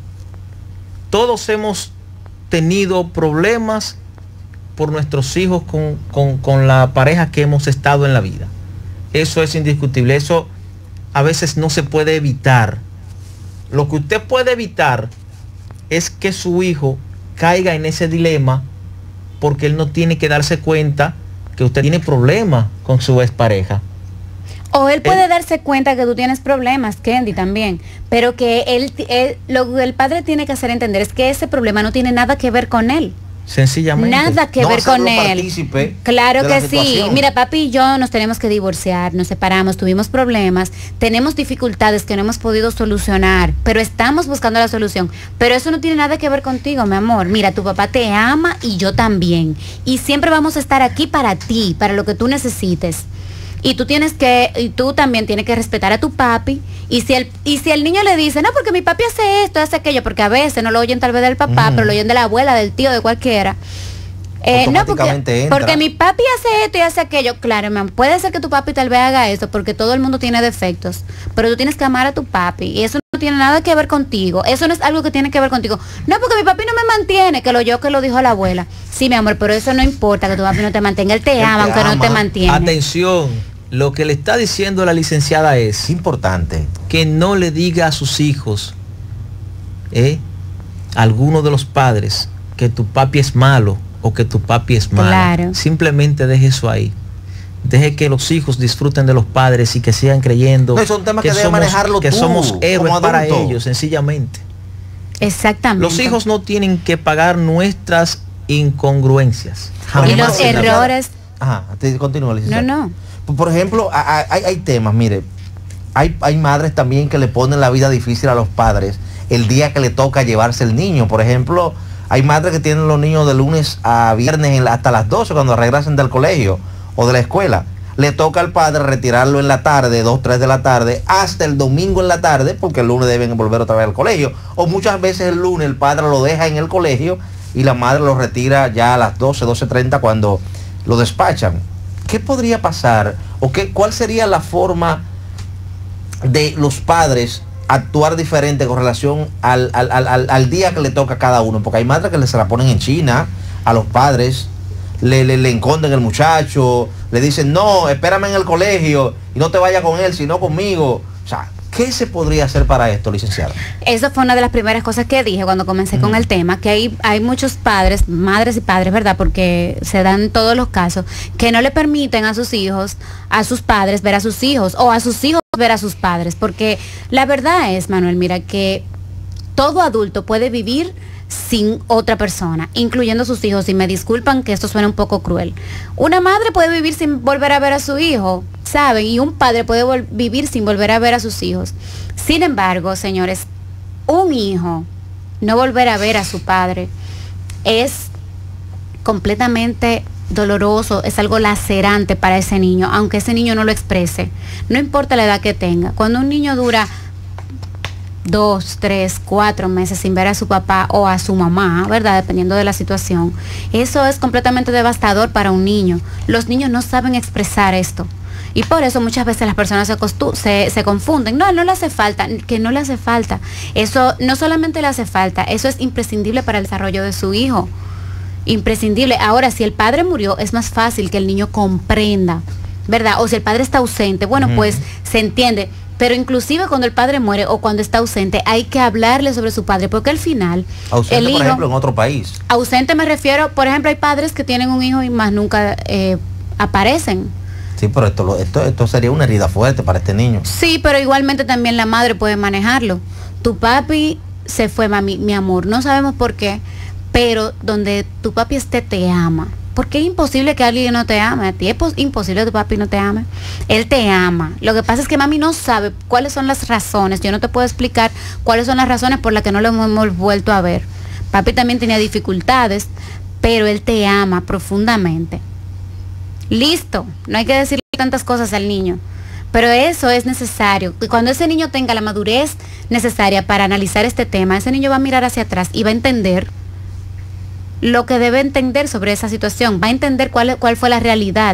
Todos hemos tenido problemas por nuestros hijos con, con, con la pareja que hemos estado en la vida. Eso es indiscutible. Eso a veces no se puede evitar. Lo que usted puede evitar es que su hijo caiga en ese dilema, porque él no tiene que darse cuenta que usted tiene problemas con su expareja. O él puede él, darse cuenta que tú tienes problemas, Kendi, también, pero que él, él, lo que el padre tiene que hacer entender es que ese problema no tiene nada que ver con él. Sencillamente. Nada que no ver con él. Claro que sí. Mira, papi y yo nos tenemos que divorciar, nos separamos, tuvimos problemas, tenemos dificultades que no hemos podido solucionar, pero estamos buscando la solución. Pero eso no tiene nada que ver contigo, mi amor. Mira, tu papá te ama y yo también. Y siempre vamos a estar aquí para ti, para lo que tú necesites. Y tú tienes que, y tú también tienes que respetar a tu papi. Y si el, y si el niño le dice, no, porque mi papi hace esto, hace aquello, porque a veces no lo oyen tal vez del papá, mm. pero lo oyen de la abuela, del tío, de cualquiera. Eh, no, porque, porque mi papi hace esto y hace aquello. Claro, man, puede ser que tu papi tal vez haga eso, porque todo el mundo tiene defectos. Pero tú tienes que amar a tu papi. Y eso no tiene nada que ver contigo. Eso no es algo que tiene que ver contigo. No, porque mi papi no me mantiene, que lo yo que lo dijo la abuela. Sí, mi amor, pero eso no importa, que tu papi no te mantenga. Él te Él ama, te aunque ama. no te mantiene. Atención. Lo que le está diciendo la licenciada es importante que no le diga a sus hijos, eh, a alguno de los padres, que tu papi es malo o que tu papi es malo. Claro. Simplemente deje eso ahí. Deje que los hijos disfruten de los padres y que sigan creyendo no, son temas que, que, somos, manejarlo que tú, somos héroes para ellos, sencillamente. Exactamente. Los hijos no tienen que pagar nuestras incongruencias. Y los errores. Ajá, continúa, licenciada. No, no. Por ejemplo, hay, hay temas, mire, hay, hay madres también que le ponen la vida difícil a los padres el día que le toca llevarse el niño. Por ejemplo, hay madres que tienen los niños de lunes a viernes hasta las doce cuando regresan del colegio o de la escuela. le toca al padre retirarlo en la tarde, dos, tres de la tarde, hasta el domingo en la tarde, porque el lunes deben volver otra vez al colegio. O muchas veces el lunes el padre lo deja en el colegio y la madre lo retira ya a las doce, doce treinta cuando lo despachan. ¿Qué podría pasar? ¿O qué, cuál sería la forma de los padres actuar diferente con relación al, al, al, al día que le toca a cada uno? Porque hay madres que se la ponen en China a los padres, le, le, le esconden el muchacho, le dicen, no, espérame en el colegio y no te vayas con él, sino conmigo. O sea, ¿qué se podría hacer para esto, licenciado? Eso fue una de las primeras cosas que dije cuando comencé mm. con el tema, que hay, hay muchos padres, madres y padres, ¿verdad? Porque se dan todos los casos, que no le permiten a sus hijos, a sus padres ver a sus hijos, o a sus hijos ver a sus padres, porque la verdad es, Manuel, mira, que todo adulto puede vivir sin otra persona, incluyendo sus hijos, y me disculpan que esto suena un poco cruel. Una madre puede vivir sin volver a ver a su hijo, ¿saben? Y un padre puede vivir sin volver a ver a sus hijos. Sin embargo, señores, un hijo no volver a ver a su padre es completamente doloroso, es algo lacerante para ese niño, aunque ese niño no lo exprese. No importa la edad que tenga. Cuando un niño dura dos, tres, cuatro meses sin ver a su papá o a su mamá, ¿verdad? Dependiendo de la situación. Eso es completamente devastador para un niño. Los niños no saben expresar esto. Y por eso muchas veces las personas se, se, se confunden. No, no le hace falta, que no le hace falta. Eso no solamente le hace falta, eso es imprescindible para el desarrollo de su hijo. Imprescindible. Ahora, si el padre murió, es más fácil que el niño comprenda, ¿verdad? O si el padre está ausente, bueno, uh-huh. pues se entiende. Pero inclusive cuando el padre muere o cuando está ausente, hay que hablarle sobre su padre, porque al final... Ausente, el hijo, por ejemplo, en otro país. Ausente me refiero, por ejemplo, hay padres que tienen un hijo y más nunca eh, aparecen. Sí, pero esto, esto, esto sería una herida fuerte para este niño. Sí, pero igualmente también la madre puede manejarlo. Tu papi se fue, mami, mi amor, no sabemos por qué, pero donde tu papi esté te ama. Porque es imposible que alguien no te ame. A ti es imposible que tu papi no te ame. Él te ama. Lo que pasa es que mami no sabe cuáles son las razones. Yo no te puedo explicar cuáles son las razones por las que no lo hemos vuelto a ver. Papi también tenía dificultades, pero él te ama profundamente. Listo. No hay que decirle tantas cosas al niño. Pero eso es necesario. Y cuando ese niño tenga la madurez necesaria para analizar este tema, ese niño va a mirar hacia atrás y va a entender lo que debe entender sobre esa situación, va a entender cuál, cuál fue la realidad.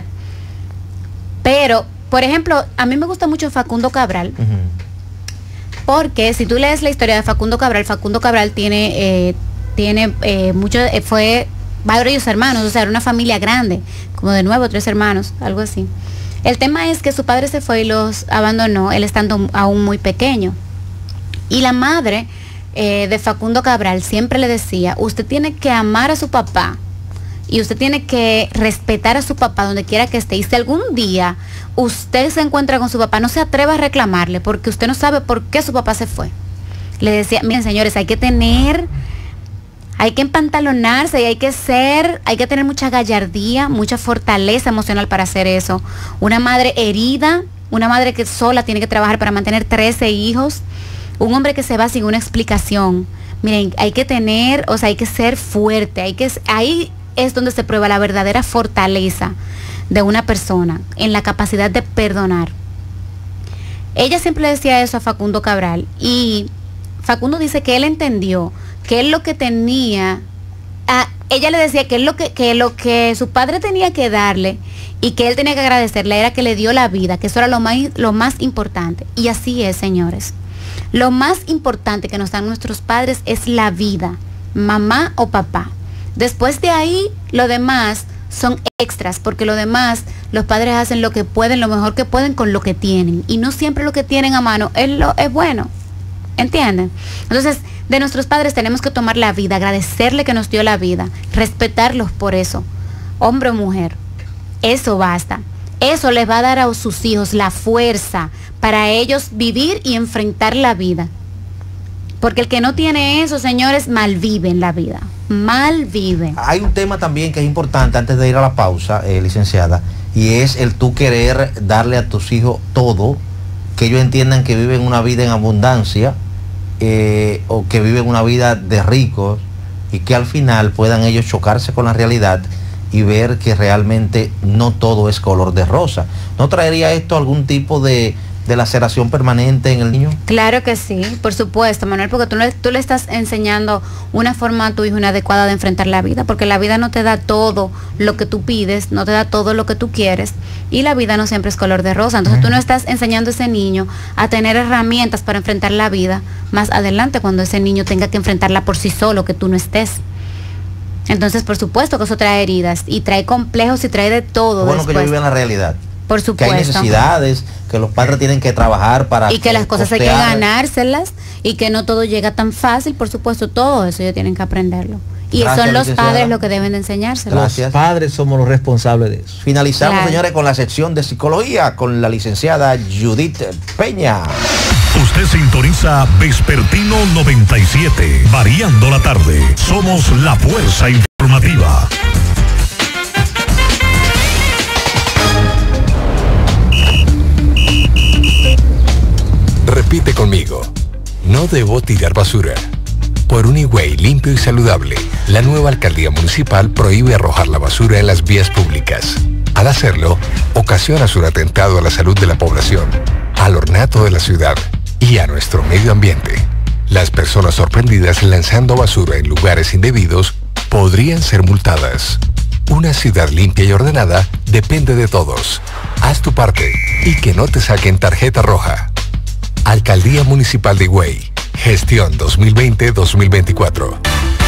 Pero, por ejemplo, a mí me gusta mucho Facundo Cabral, uh-huh. porque si tú lees la historia de Facundo Cabral, Facundo Cabral tiene, eh, tiene eh, mucho, eh, fue varios hermanos, o sea, era una familia grande, como de nuevo, tres hermanos, algo así. El tema es que su padre se fue y los abandonó, él estando aún muy pequeño. Y la madre Eh, de Facundo Cabral siempre le decía, usted tiene que amar a su papá y usted tiene que respetar a su papá donde quiera que esté. Y si algún día usted se encuentra con su papá, no se atreva a reclamarle porque usted no sabe por qué su papá se fue. Le decía, miren señores, hay que tener, hay que empantalonarse y hay que ser, hay que tener mucha gallardía, mucha fortaleza emocional para hacer eso. Una madre herida, una madre que sola tiene que trabajar para mantener trece hijos. Un hombre que se va sin una explicación. Miren, hay que tener, o sea, hay que ser fuerte. Hay que, ahí es donde se prueba la verdadera fortaleza de una persona, en la capacidad de perdonar. Ella siempre le decía eso a Facundo Cabral. Y Facundo dice que él entendió que él lo que tenía, a, ella le decía que él lo que, que lo que su padre tenía que darle y que él tenía que agradecerle era que le dio la vida, que eso era lo más, lo más importante. Y así es, señores. Lo más importante que nos dan nuestros padres es la vida, mamá o papá. Después de ahí, lo demás son extras, porque lo demás, los padres hacen lo que pueden, lo mejor que pueden con lo que tienen. Y no siempre lo que tienen a mano es, lo, es bueno. ¿Entienden? Entonces, de nuestros padres tenemos que tomar la vida, agradecerle que nos dio la vida, respetarlos por eso. Hombre o mujer, eso basta. Eso les va a dar a sus hijos la fuerza para ellos vivir y enfrentar la vida. Porque el que no tiene eso, señores, malvive en la vida. Malvive. Hay un tema también que es importante antes de ir a la pausa, eh, licenciada, y es el tú querer darle a tus hijos todo, que ellos entiendan que viven una vida en abundancia, eh, o que viven una vida de ricos, y que al final puedan ellos chocarse con la realidad y ver que realmente no todo es color de rosa. ¿No traería esto algún tipo de, de laceración permanente en el niño? Claro que sí, por supuesto, Manuel, porque tú le, tú le estás enseñando una forma a tu hijo una adecuada de enfrentar la vida, porque la vida no te da todo lo que tú pides, no te da todo lo que tú quieres, y la vida no siempre es color de rosa. Entonces tú no estás enseñando a ese niño a tener herramientas para enfrentar la vida más adelante, cuando ese niño tenga que enfrentarla por sí solo, que tú no estés. Entonces, por supuesto que eso trae heridas y trae complejos y trae de todo. Bueno, después. que yo vivo en la realidad. Por supuesto. Que hay necesidades, que los padres tienen que trabajar para... Y que las cosas hay que costear. ganárselas y que no todo llega tan fácil, por supuesto, todo eso ellos tienen que aprenderlo. Y Gracias, son los licenciada. padres los que deben de enseñárselo. Gracias. Los padres somos los responsables de eso. Finalizamos, Claro. señores, con la sección de psicología con la licenciada Judith Peña. Usted sintoniza Vespertino noventa y siete, variando la tarde. Somos la fuerza informativa. Repite conmigo. No debo tirar basura. Por un Higüey limpio y saludable, la nueva alcaldía municipal prohíbe arrojar la basura en las vías públicas. Al hacerlo, ocasionas un atentado a la salud de la población, al ornato de la ciudad y a nuestro medio ambiente. Las personas sorprendidas lanzando basura en lugares indebidos podrían ser multadas. Una ciudad limpia y ordenada depende de todos. Haz tu parte y que no te saquen tarjeta roja. Alcaldía Municipal de Higüey. Gestión dos mil veinte dos mil veinticuatro.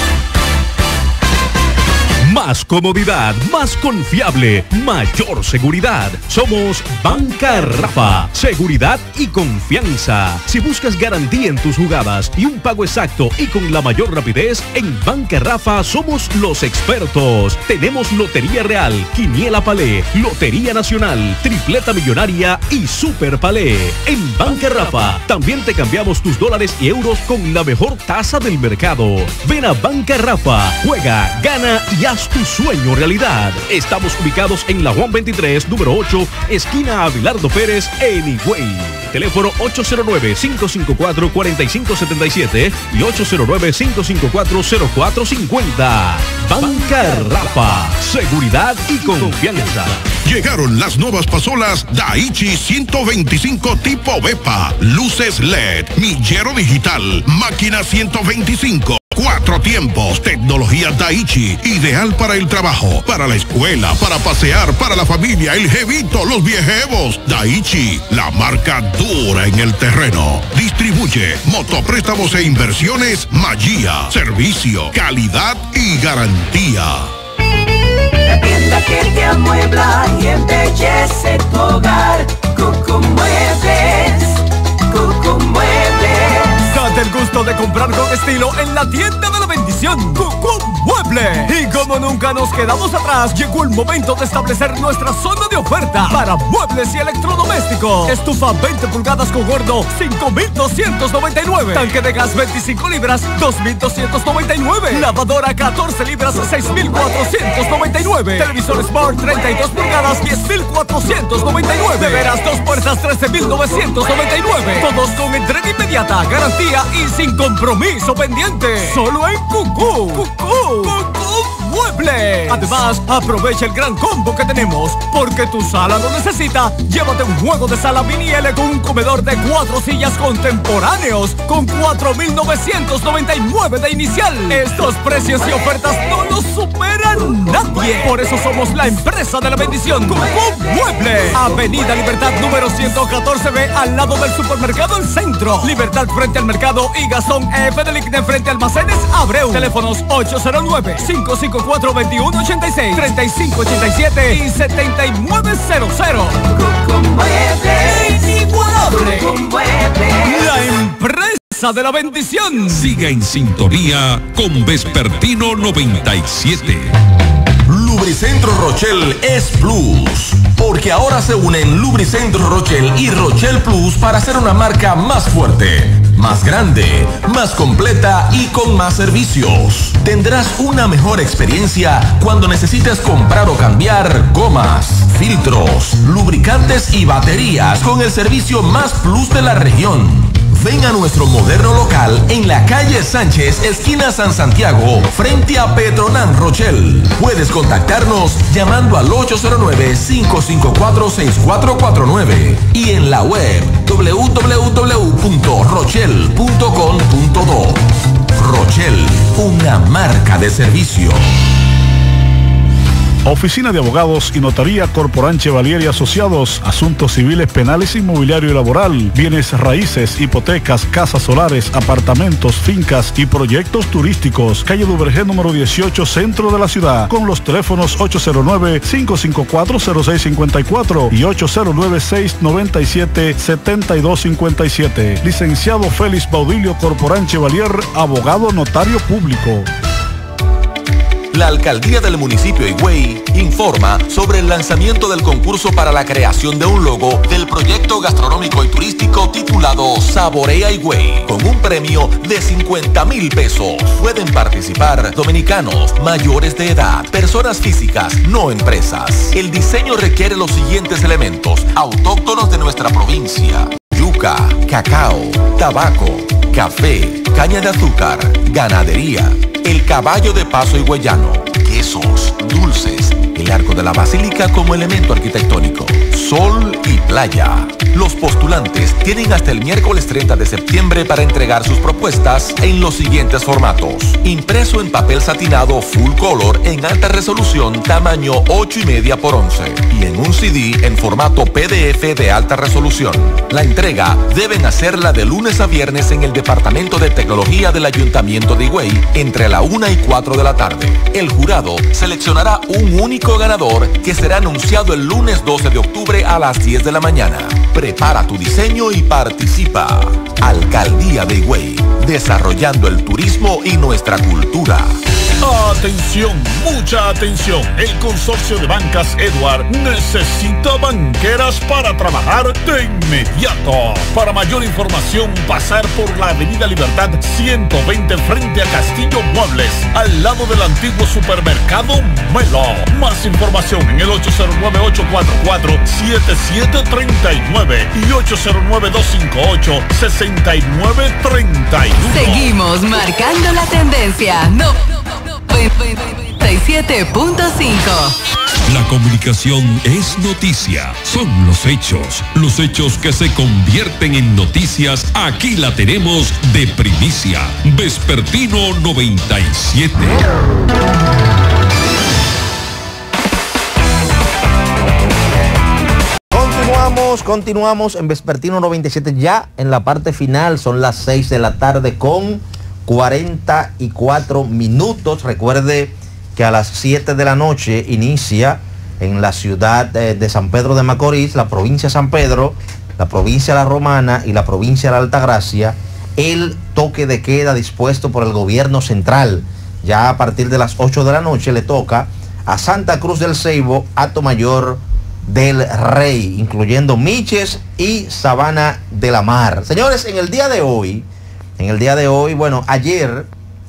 Más comodidad, más confiable, mayor seguridad. Somos Banca Rafa. Seguridad y confianza. Si buscas garantía en tus jugadas y un pago exacto y con la mayor rapidez, en Banca Rafa somos los expertos. Tenemos Lotería Real, Quiniela Palé, Lotería Nacional, Tripleta Millonaria y Super Palé. En Banca Rafa también te cambiamos tus dólares y euros con la mejor tasa del mercado. Ven a Banca Rafa, juega, gana y haz tu sueño realidad. Estamos ubicados en la Juan veintitrés, número ocho, esquina Abelardo Pérez, en Higüey. Teléfono ocho cero nueve, cinco cinco cuatro, cuatro cinco siete siete y ocho cero nueve, cinco cinco cuatro, cero cuatro cinco cero. Banca Rafa, seguridad y confianza. Llegaron las nuevas pasolas Daichi ciento veinticinco tipo Bepa, luces L E D, millero digital, máquina ciento veinticinco. Cuatro tiempos, tecnología Daichi, ideal para el trabajo, para la escuela, para pasear, para la familia, el jevito, los viejevos. Daichi, la marca dura en el terreno. Distribuye motopréstamos e inversiones Magia, servicio, calidad y garantía. La tienda que te amuebla y embellece tu hogar. Cucu Muebles, Cucu Muebles. Date el gusto de comprar con estilo en la tienda de la bendición, Cucu Mueble. Y como nunca nos quedamos atrás, llegó el momento de establecer nuestra zona de oferta para muebles y electrodomésticos. Estufa veinte pulgadas con horno, cinco mil doscientos noventa y nueve. Tanque de gas veinticinco libras, dos mil doscientos noventa y nueve. Lavadora catorce libras, seis mil cuatrocientos noventa y nueve. Televisor Smart treinta y dos pulgadas, diez mil cuatrocientos noventa y nueve. Neveras dos puertas, trece mil novecientos noventa y nueve. Todos con entrega inmediata, garantía y sin compromiso pendiente. Solo en Cucú. Cucú. Cucú Mueble. Además, aprovecha el gran combo que tenemos, porque tu sala lo necesita. Llévate un juego de sala mini L con un comedor de cuatro sillas contemporáneos con cuatro mil novecientos noventa y nueve de inicial. Estos precios y ofertas no los superan nadie. Por eso somos la empresa de la bendición. Cucú Mueble. Avenida Libertad número ciento catorce B, al lado del supermercado El Centro. Libertad frente al mercado y Gastón F. de Licne frente a Almacenes Abreu. Teléfonos ocho cero nueve, cinco cinco cuatro, dos uno ocho seis, tres cinco ocho siete y siete nueve cero cero. Cucu Muebles. Inigualable. Cucu Muebles. La empresa de la bendición. Siga en sintonía con Vespertino noventa y siete. Lubricentro Rochelle es Plus, porque ahora se unen Lubricentro Rochelle y Rochelle Plus para hacer una marca más fuerte, más grande, más completa y con más servicios. Tendrás una mejor experiencia cuando necesites comprar o cambiar gomas, filtros, lubricantes y baterías con el servicio más plus de la región. Ven a nuestro moderno local en la calle Sánchez, esquina San Santiago, frente a Petronan Rochelle. Puedes contactarnos llamando al ocho cero nueve, cinco cinco cuatro, seis cuatro cuatro nueve y en la web doble u doble u doble u punto rochelle punto com punto do. Rochelle, una marca de servicio. Oficina de Abogados y Notaría Corporanche Valier y Asociados, Asuntos Civiles, Penales, Inmobiliario y Laboral, Bienes Raíces, Hipotecas, Casas Solares, Apartamentos, Fincas y Proyectos Turísticos. Calle Duvergé número dieciocho, centro de la ciudad, con los teléfonos ocho cero nueve, cinco cinco cuatro, cero seis cinco cuatro y ocho cero nueve, seis nueve siete, siete dos cinco siete. Licenciado Félix Baudilio Corporanche Valier, abogado notario público. La Alcaldía del municipio de Higüey informa sobre el lanzamiento del concurso para la creación de un logo del proyecto gastronómico y turístico titulado Saborea Higüey, con un premio de cincuenta mil pesos. Pueden participar dominicanos, mayores de edad, personas físicas, no empresas. El diseño requiere los siguientes elementos autóctonos de nuestra provincia: yuca, cacao, tabaco, café, caña de azúcar, ganadería, el caballo de paso higüeyano, quesos, dulces, el arco de la basílica como elemento arquitectónico, sol y playa. Los postulantes tienen hasta el miércoles treinta de septiembre para entregar sus propuestas en los siguientes formatos: impreso en papel satinado full color en alta resolución tamaño ocho y media por once y en un C D en formato P D F de alta resolución. La entrega deben hacerla de lunes a viernes en el Departamento de Tecnología del Ayuntamiento de Higüey entre la una y cuatro de la tarde. El jurado seleccionará un único ganador que será anunciado el lunes doce de octubre a las diez de la mañana. Prepara tu diseño y participa. Alcaldía de Higüey, desarrollando el turismo y nuestra cultura. Atención, mucha atención. El consorcio de bancas Edward necesita banqueras para trabajar de inmediato. Para mayor información, pasar por la Avenida Libertad ciento veinte frente a Castillo Muebles, al lado del antiguo supermercado Melo. Más información en el ocho cero nueve, ocho cuatro cuatro, siete siete tres nueve y ocho cero nueve, dos cinco ocho, seis nueve tres uno. Seguimos marcando la tendencia. No. noventa y siete punto cinco. La comunicación es noticia, son los hechos, los hechos que se convierten en noticias. Aquí la tenemos de primicia. Vespertino noventa y siete. Continuamos, continuamos en Vespertino noventa y siete, ya en la parte final. Son las seis de la tarde con cuarenta y cuatro minutos. Recuerde que a las siete de la noche inicia en la ciudad de, de San Pedro de Macorís, la provincia de San Pedro, la provincia de La Romana y la provincia de la Altagracia, el toque de queda dispuesto por el gobierno central. Ya a partir de las ocho de la noche le toca a Santa Cruz del Ceibo, Atomayor del Rey, incluyendo Miches y Sabana de la Mar. Señores, en el día de hoy, en el día de hoy, bueno, ayer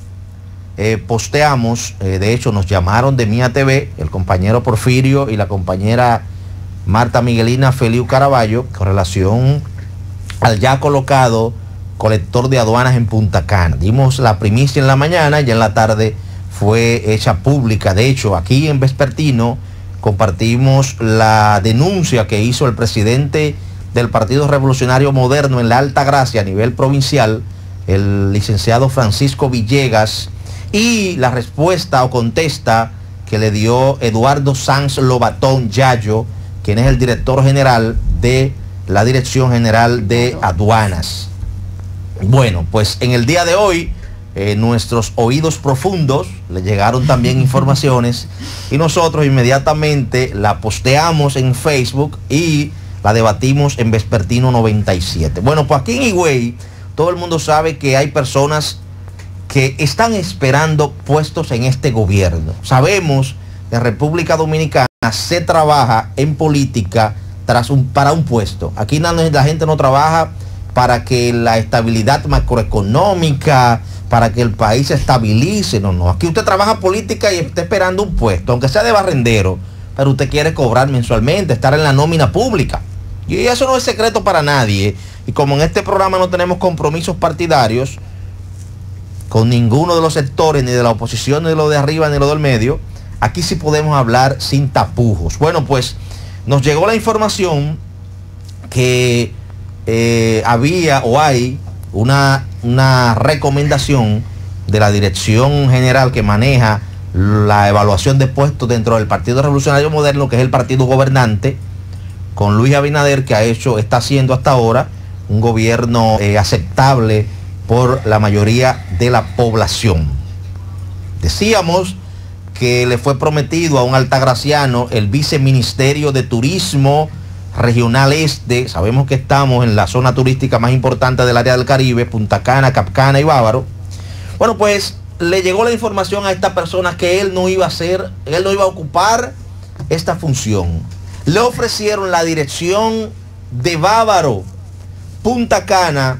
eh, posteamos, eh, de hecho nos llamaron de Mía T V, el compañero Porfirio y la compañera Marta Miguelina Feliu Caraballo, con relación al ya colocado colector de aduanas en Punta Cana. Dimos la primicia en la mañana, ya en la tarde fue hecha pública. De hecho, aquí en Vespertino compartimos la denuncia que hizo el presidente del Partido Revolucionario Moderno en la Altagracia a nivel provincial, el licenciado Francisco Villegas, y la respuesta o contesta que le dio Eduardo Sanz Lobatón Yayo, quien es el director general de la Dirección General de Aduanas. Bueno, pues en el día de hoy eh, nuestros oídos profundos le llegaron también informaciones y nosotros inmediatamente la posteamos en Facebook y la debatimos en Vespertino noventa y siete. Bueno, pues aquí en Higüey todo el mundo sabe que hay personas que están esperando puestos en este gobierno. Sabemos que en República Dominicana se trabaja en política tras un, para un puesto. Aquí la, la gente no trabaja para que la estabilidad macroeconómica, para que el país se estabilice. No, no. Aquí usted trabaja política y está esperando un puesto, aunque sea de barrendero, pero usted quiere cobrar mensualmente, estar en la nómina pública. Y eso no es secreto para nadie. Y como en este programa no tenemos compromisos partidarios con ninguno de los sectores, ni de la oposición, ni de lo de arriba, ni de lo del medio, aquí sí podemos hablar sin tapujos. Bueno, pues nos llegó la información que eh, había o hay una, una recomendación de la Dirección General que maneja la evaluación de puestos dentro del Partido Revolucionario Moderno, que es el partido gobernante, con Luis Abinader, que ha hecho, está haciendo hasta ahora un gobierno eh, aceptable por la mayoría de la población. Decíamos que le fue prometido a un altagraciano el viceministerio de Turismo Regional Este. Sabemos que estamos en la zona turística más importante del área del Caribe, Punta Cana, Capcana y Bávaro. Bueno, pues le llegó la información a esta persona que él no iba a hacer, él no iba a ocupar esta función. Le ofrecieron la dirección de Bávaro, Punta Cana,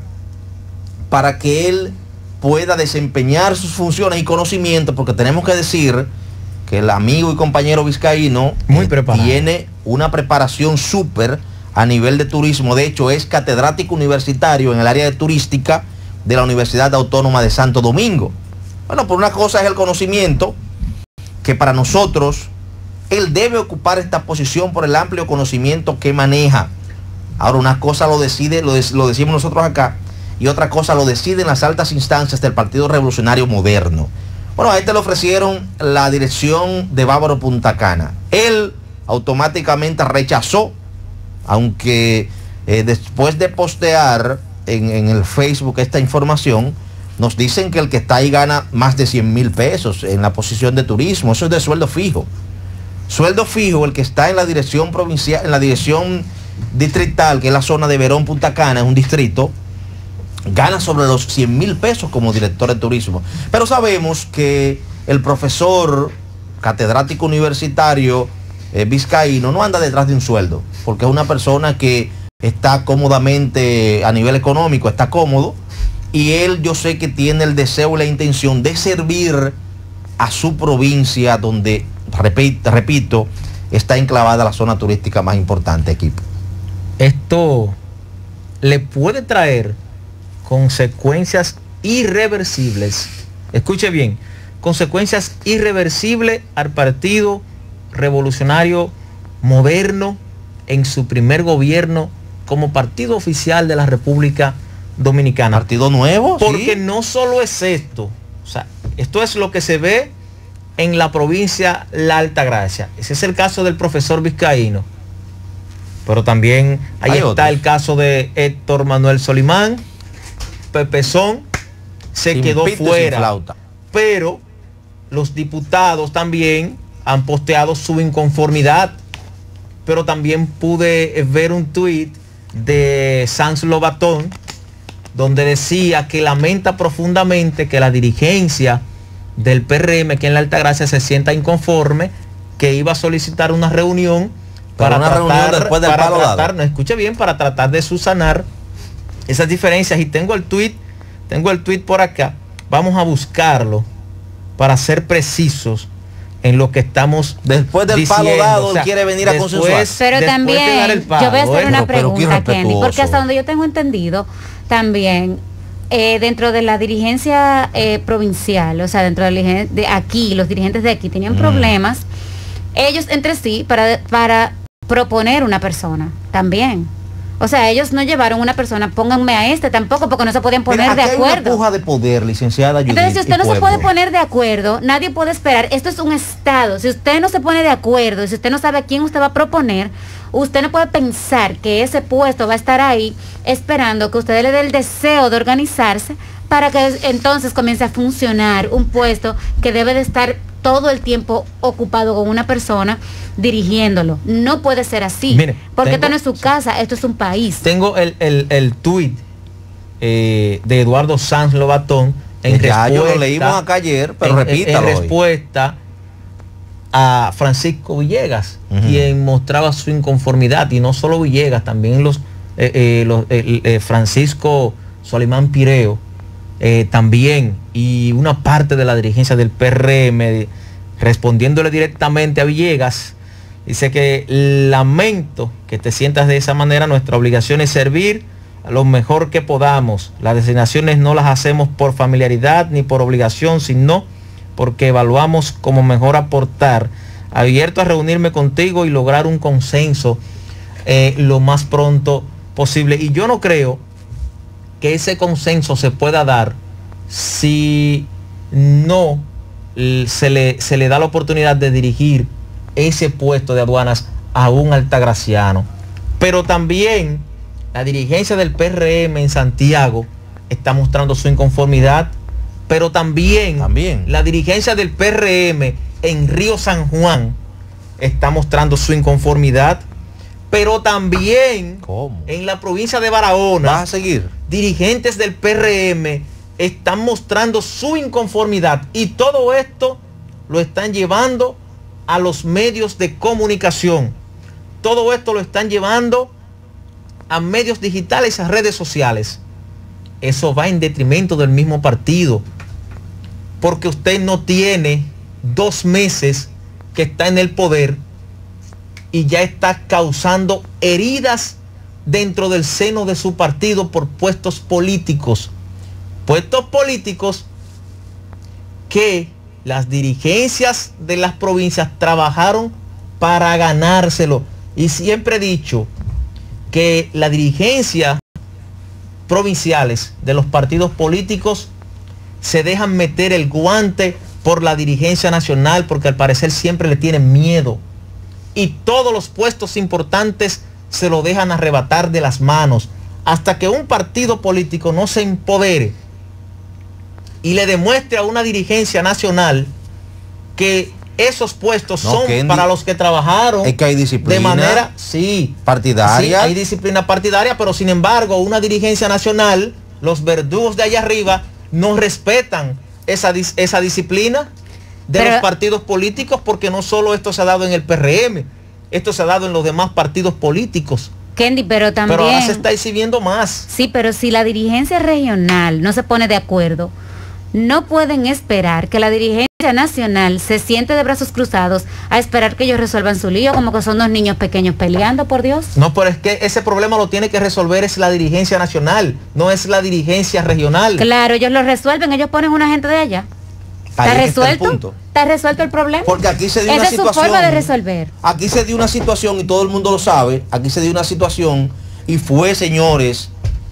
para que él pueda desempeñar sus funciones y conocimientos, porque tenemos que decir que el amigo y compañero vizcaíno muy preparado, tiene una preparación súper a nivel de turismo. De hecho, es catedrático universitario en el área de turística de la Universidad Autónoma de Santo Domingo. Bueno, por una cosa es el conocimiento, que para nosotros él debe ocupar esta posición por el amplio conocimiento que maneja. Ahora, una cosa lo decide, lo, de, lo decimos nosotros acá, y otra cosa lo deciden las altas instancias del Partido Revolucionario Moderno. Bueno, a este le ofrecieron la dirección de Bávaro Punta Cana. Él automáticamente rechazó, aunque eh, después de postear en, en el Facebook esta información, nos dicen que el que está ahí gana más de cien mil pesos en la posición de turismo. Eso es de sueldo fijo. Sueldo fijo, el que está en la dirección provincial, en la dirección distrital, que es la zona de Verón Punta Cana, es un distrito, gana sobre los cien mil pesos como director de turismo. Pero sabemos que el profesor catedrático universitario eh, vizcaíno no anda detrás de un sueldo, porque es una persona que está cómodamente a nivel económico, está cómodo, y él, yo sé que tiene el deseo y la intención de servir a su provincia, donde, repito, repito está enclavada la zona turística más importante, equipo. Esto le puede traer consecuencias irreversibles. Escuche bien, consecuencias irreversibles al Partido Revolucionario Moderno en su primer gobierno como partido oficial de la República Dominicana. ¿Partido nuevo? Porque ¿sí? No solo es esto, o sea, esto es lo que se ve en la provincia La Altagracia. Ese es el caso del profesor vizcaíno. Pero también ahí Hay está otros. el caso de Héctor Manuel Solimán. Pepezón se Sin quedó pito y fuera. sin flauta. Pero los diputados también han posteado su inconformidad. Pero también pude ver un tuit de Sanz Lobatón, donde decía que lamenta profundamente que la dirigencia del P R M aquí en La Altagracia se sienta inconforme, que iba a solicitar una reunión para una tratar, reunión después del para palo tratar, dado. no, escuche bien, para tratar de subsanar esas diferencias. Y tengo el tuit, tengo el tuit por acá, vamos a buscarlo para ser precisos en lo que estamos después del diciendo. palo dado, O sea, él quiere venir a después- consensuar. Pero después de también, dar el palo, yo voy a hacer ¿eh? una Pero- pero qué pregunta, Kenny, irrespetuoso. porque hasta donde yo tengo entendido, también eh, dentro de la dirigencia eh, provincial, o sea, dentro de, la dirigen- de aquí, los dirigentes de aquí tenían Mm. problemas, ellos entre sí, para, para proponer una persona, también. O sea, ellos no llevaron una persona, pónganme a este tampoco, porque no se podían poner Mira, de aquí hay una acuerdo. puja de poder, licenciada Judith. Entonces, si usted y no se pueblo. puede poner de acuerdo, nadie puede esperar. Esto es un Estado. Si usted no se pone de acuerdo, si usted no sabe a quién usted va a proponer, usted no puede pensar que ese puesto va a estar ahí esperando que usted le dé el deseo de organizarse para que entonces comience a funcionar un puesto que debe de estar todo el tiempo ocupado con una persona dirigiéndolo. No puede ser así. Mire, porque tengo- esto no es su casa, esto es un país. Tengo el, el, el tuit eh, de Eduardo Sanz Lobatón en Ya, yo lo respuesta- leímos acá ayer, pero en- en- repítalo En hoy. respuesta a Francisco Villegas, Ujú. quien mostraba su inconformidad, y no solo Villegas, también los, eh, eh, los eh, eh, Francisco Solimán Pireo, eh, también, y una parte de la dirigencia del P R M, respondiéndole directamente a Villegas, dice que lamento que te sientas de esa manera, nuestra obligación es servir lo mejor que podamos. Las designaciones no las hacemos por familiaridad ni por obligación, sino porque evaluamos cómo mejor aportar. Abierto a reunirme contigo y lograr un consenso eh, lo más pronto posible. Y yo no creo que ese consenso se pueda dar si no se le, se le da la oportunidad de dirigir ese puesto de aduanas a un altagraciano. Pero también la dirigencia del P R M en Santiago está mostrando su inconformidad, pero también, también la dirigencia del P R M en Río San Juan está mostrando su inconformidad, pero también ¿Cómo? en la provincia de Barahona, ¿vas a seguir? Dirigentes del P R M están mostrando su inconformidad, y todo esto lo están llevando a los medios de comunicación. Todo esto lo están llevando a medios digitales, a redes sociales. Eso va en detrimento del mismo partido, porque usted no tiene dos meses que está en el poder y ya está causando heridas dentro del seno de su partido por puestos políticos. Puestos políticos que las dirigencias de las provincias trabajaron para ganárselo. Y siempre he dicho que la dirigencia provinciales de los partidos políticos se dejan meter el guante por la dirigencia nacional, porque al parecer siempre le tienen miedo, y todos los puestos importantes se lo dejan arrebatar de las manos, hasta que un partido político no se empodere y le demuestre a una dirigencia nacional que esos puestos no, son Kendi, para los que trabajaron es que hay disciplina de manera sí, partidaria. Sí, hay disciplina partidaria, pero sin embargo una dirigencia nacional, los verdugos de allá arriba, no respetan esa, esa disciplina de pero, los partidos políticos, porque no solo esto se ha dado en el P R M, esto se ha dado en los demás partidos políticos. Kendi, pero también... Pero ahora se está exhibiendo más. Sí, pero si la dirigencia regional no se pone de acuerdo, no pueden esperar que la dirigencia nacional se siente de brazos cruzados a esperar que ellos resuelvan su lío, como que son dos niños pequeños peleando, por Dios. No, pero es que ese problema lo tiene que resolver es la dirigencia nacional, no es la dirigencia regional. Claro, ellos lo resuelven, ellos ponen una gente de allá. ¿Está resuelto? ¿Está, ¿Está resuelto el problema? Porque aquí se dio Esa una es situación. su forma de resolver. Aquí se dio una situación y todo el mundo lo sabe. Aquí se dio una situación y fue, señores,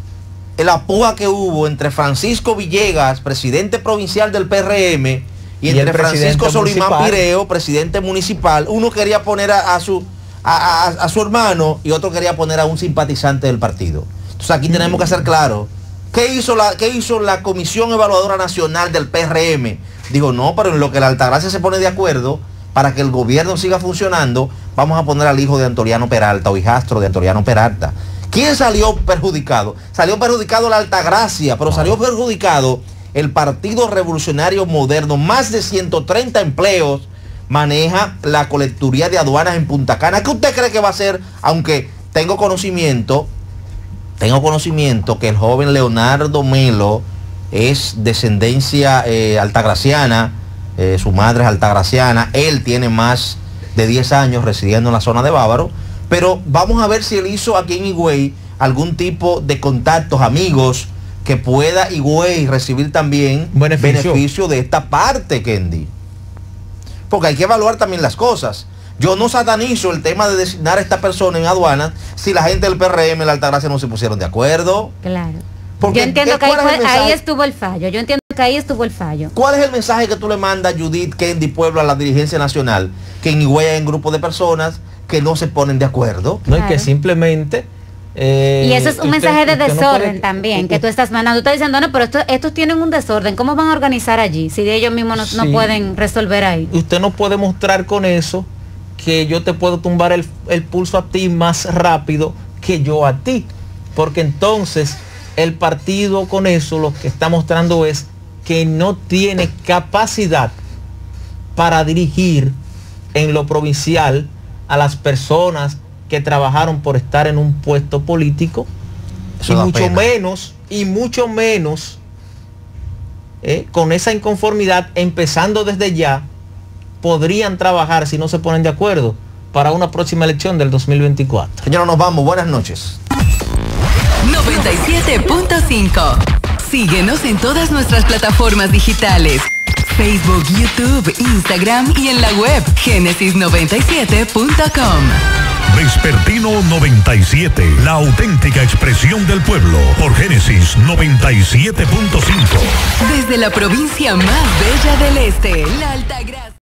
la puja que hubo entre Francisco Villegas, presidente provincial del P R M, y, y entre Francisco Solimán Pireo, presidente municipal. Uno quería poner a, a, su, a, a, a su hermano y otro quería poner a un simpatizante del partido. Entonces aquí mm. tenemos que hacer claro, ¿qué hizo, la, ¿qué hizo la Comisión Evaluadora Nacional del P R M? Digo, no, pero en lo que la Altagracia se pone de acuerdo para que el gobierno siga funcionando, vamos a poner al hijo de Antoliano Peralta o hijastro de Antoliano Peralta. ¿Quién salió perjudicado? Salió perjudicado la Altagracia, pero salió perjudicado el Partido Revolucionario Moderno. Más de ciento treinta empleos maneja la colecturía de aduanas en Punta Cana. ¿Qué usted cree que va a hacer? Aunque tengo conocimiento, tengo conocimiento que el joven Leonardo Melo es descendencia eh, altagraciana, eh, su madre es altagraciana, él tiene más de diez años residiendo en la zona de Bávaro. Pero vamos a ver si él hizo aquí en Higüey algún tipo de contactos, amigos, que pueda Higüey recibir también beneficio. beneficio de esta parte, Kendi. Porque hay que evaluar también las cosas. Yo no satanizo el tema de designar a esta persona en aduanas si la gente del P R M y la Altagracia no se pusieron de acuerdo. Claro. Porque, yo entiendo que ahí, fue, ahí estuvo el fallo. Yo entiendo que ahí estuvo el fallo. ¿Cuál es el mensaje que tú le mandas, Judith, Kendi, Pueblo, a la dirigencia nacional? Que en Higüey hay un grupo de personas que no se ponen de acuerdo. No, claro. Y que simplemente... Eh, y eso es un usted, mensaje de desorden no puede, también, usted, que tú estás mandando. Tú estás diciendo, no, pero esto, estos tienen un desorden. ¿Cómo van a organizar allí si ellos mismos no, sí, no pueden resolver ahí? Usted no puede mostrar con eso que yo te puedo tumbar el, el pulso a ti más rápido que yo a ti. Porque entonces el partido con eso lo que está mostrando es que no tiene capacidad para dirigir en lo provincial a las personas que trabajaron por estar en un puesto político. Eso y mucho pena. menos y mucho menos eh, con esa inconformidad, empezando desde ya, podrían trabajar, si no se ponen de acuerdo, para una próxima elección del dos mil veinticuatro. Señora, nos vamos. Buenas noches. noventa y siete punto cinco. Síguenos en todas nuestras plataformas digitales. Facebook, YouTube, Instagram y en la web génesis noventa y siete punto com. Vespertino noventa y siete, la auténtica expresión del pueblo, por Génesis noventa y siete punto cinco. Desde la provincia más bella del este, La Altagracia.